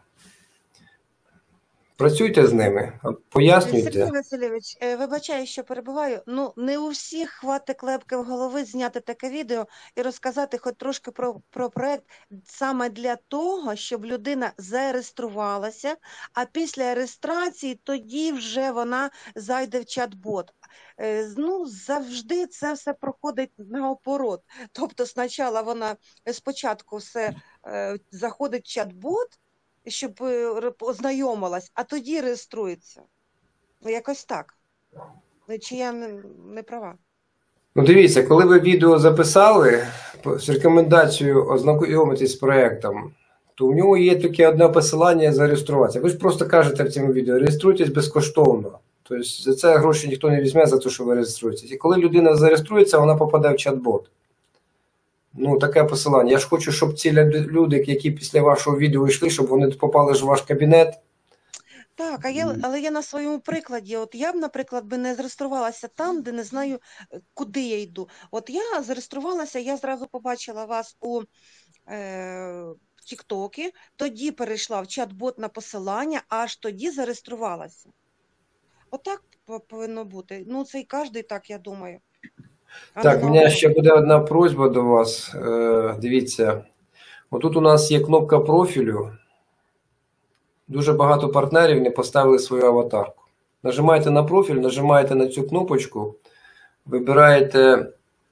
Працюйте з ними, пояснюйте. Сергій Васильович, вибачаю, що перебуваю. Ну, не у всіх хватить клепки в голови зняти таке відео і розказати хоч трошки про, про проєкт саме для того, щоб людина зареєструвалася, а після реєстрації тоді вже вона зайде в чат-бот. Ну, завжди це все проходить наоборот. Тобто спочатку вона спочатку все е, заходить в чат-бот, щоб ознайомилась, а тоді реєструється. Ну, якось так. Чи я не, не права? Ну, дивіться, коли ви відео записали з рекомендацією ознайомитись з проєктом, то в нього є таке одне посилання зареєструватися. Ви ж просто кажете в цьому відео, реєструйтесь безкоштовно. Тобто за це гроші ніхто не візьме за те, що ви реєструєтесь. І коли людина зареєструється, вона попаде в чат-бот. Ну, таке посилання. Я ж хочу, щоб ці люди, які після вашого відео йшли, щоб вони попали ж в ваш кабінет. Так, а я, але я на своєму прикладі, от я б, наприклад, би не зареєструвалася там, де не знаю, куди я йду. От я зареєструвалася, я зразу побачила вас у е, Тік-Токі, тоді перейшла в чат-бот на посилання, аж тоді зареєструвалася. Отак повинно бути. Ну, це і кожен так, я думаю. А Так, у мене ще буде одна просьба до вас. Е, дивіться, отут у нас є кнопка профілю. Дуже багато партнерів не поставили свою аватарку. Нажимаєте на профіль, нажимаєте на цю кнопочку, вибираєте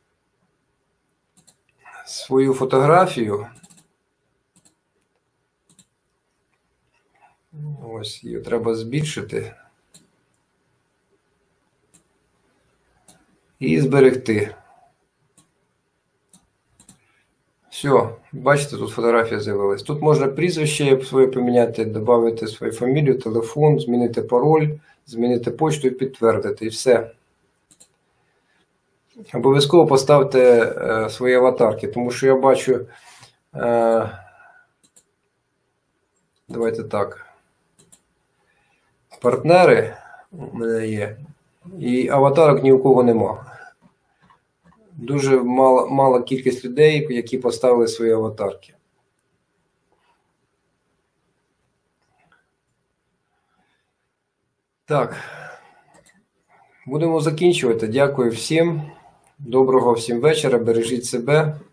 свою фотографію. Ось, її треба збільшити. І зберегти. Все, бачите, тут фотографія з'явилась. Тут можна прізвище своє поміняти, додати свою фамілію, телефон, змінити пароль, змінити почту і підтвердити. І все. Обов'язково поставте е, свої аватарки, тому що я бачу, е, давайте так, партнери у мене є, і аватарок ні у кого нема. Дуже мала, мала кількість людей, які поставили свої аватарки. Так, будемо закінчувати. Дякую всім. Доброго всім вечора. Бережіть себе.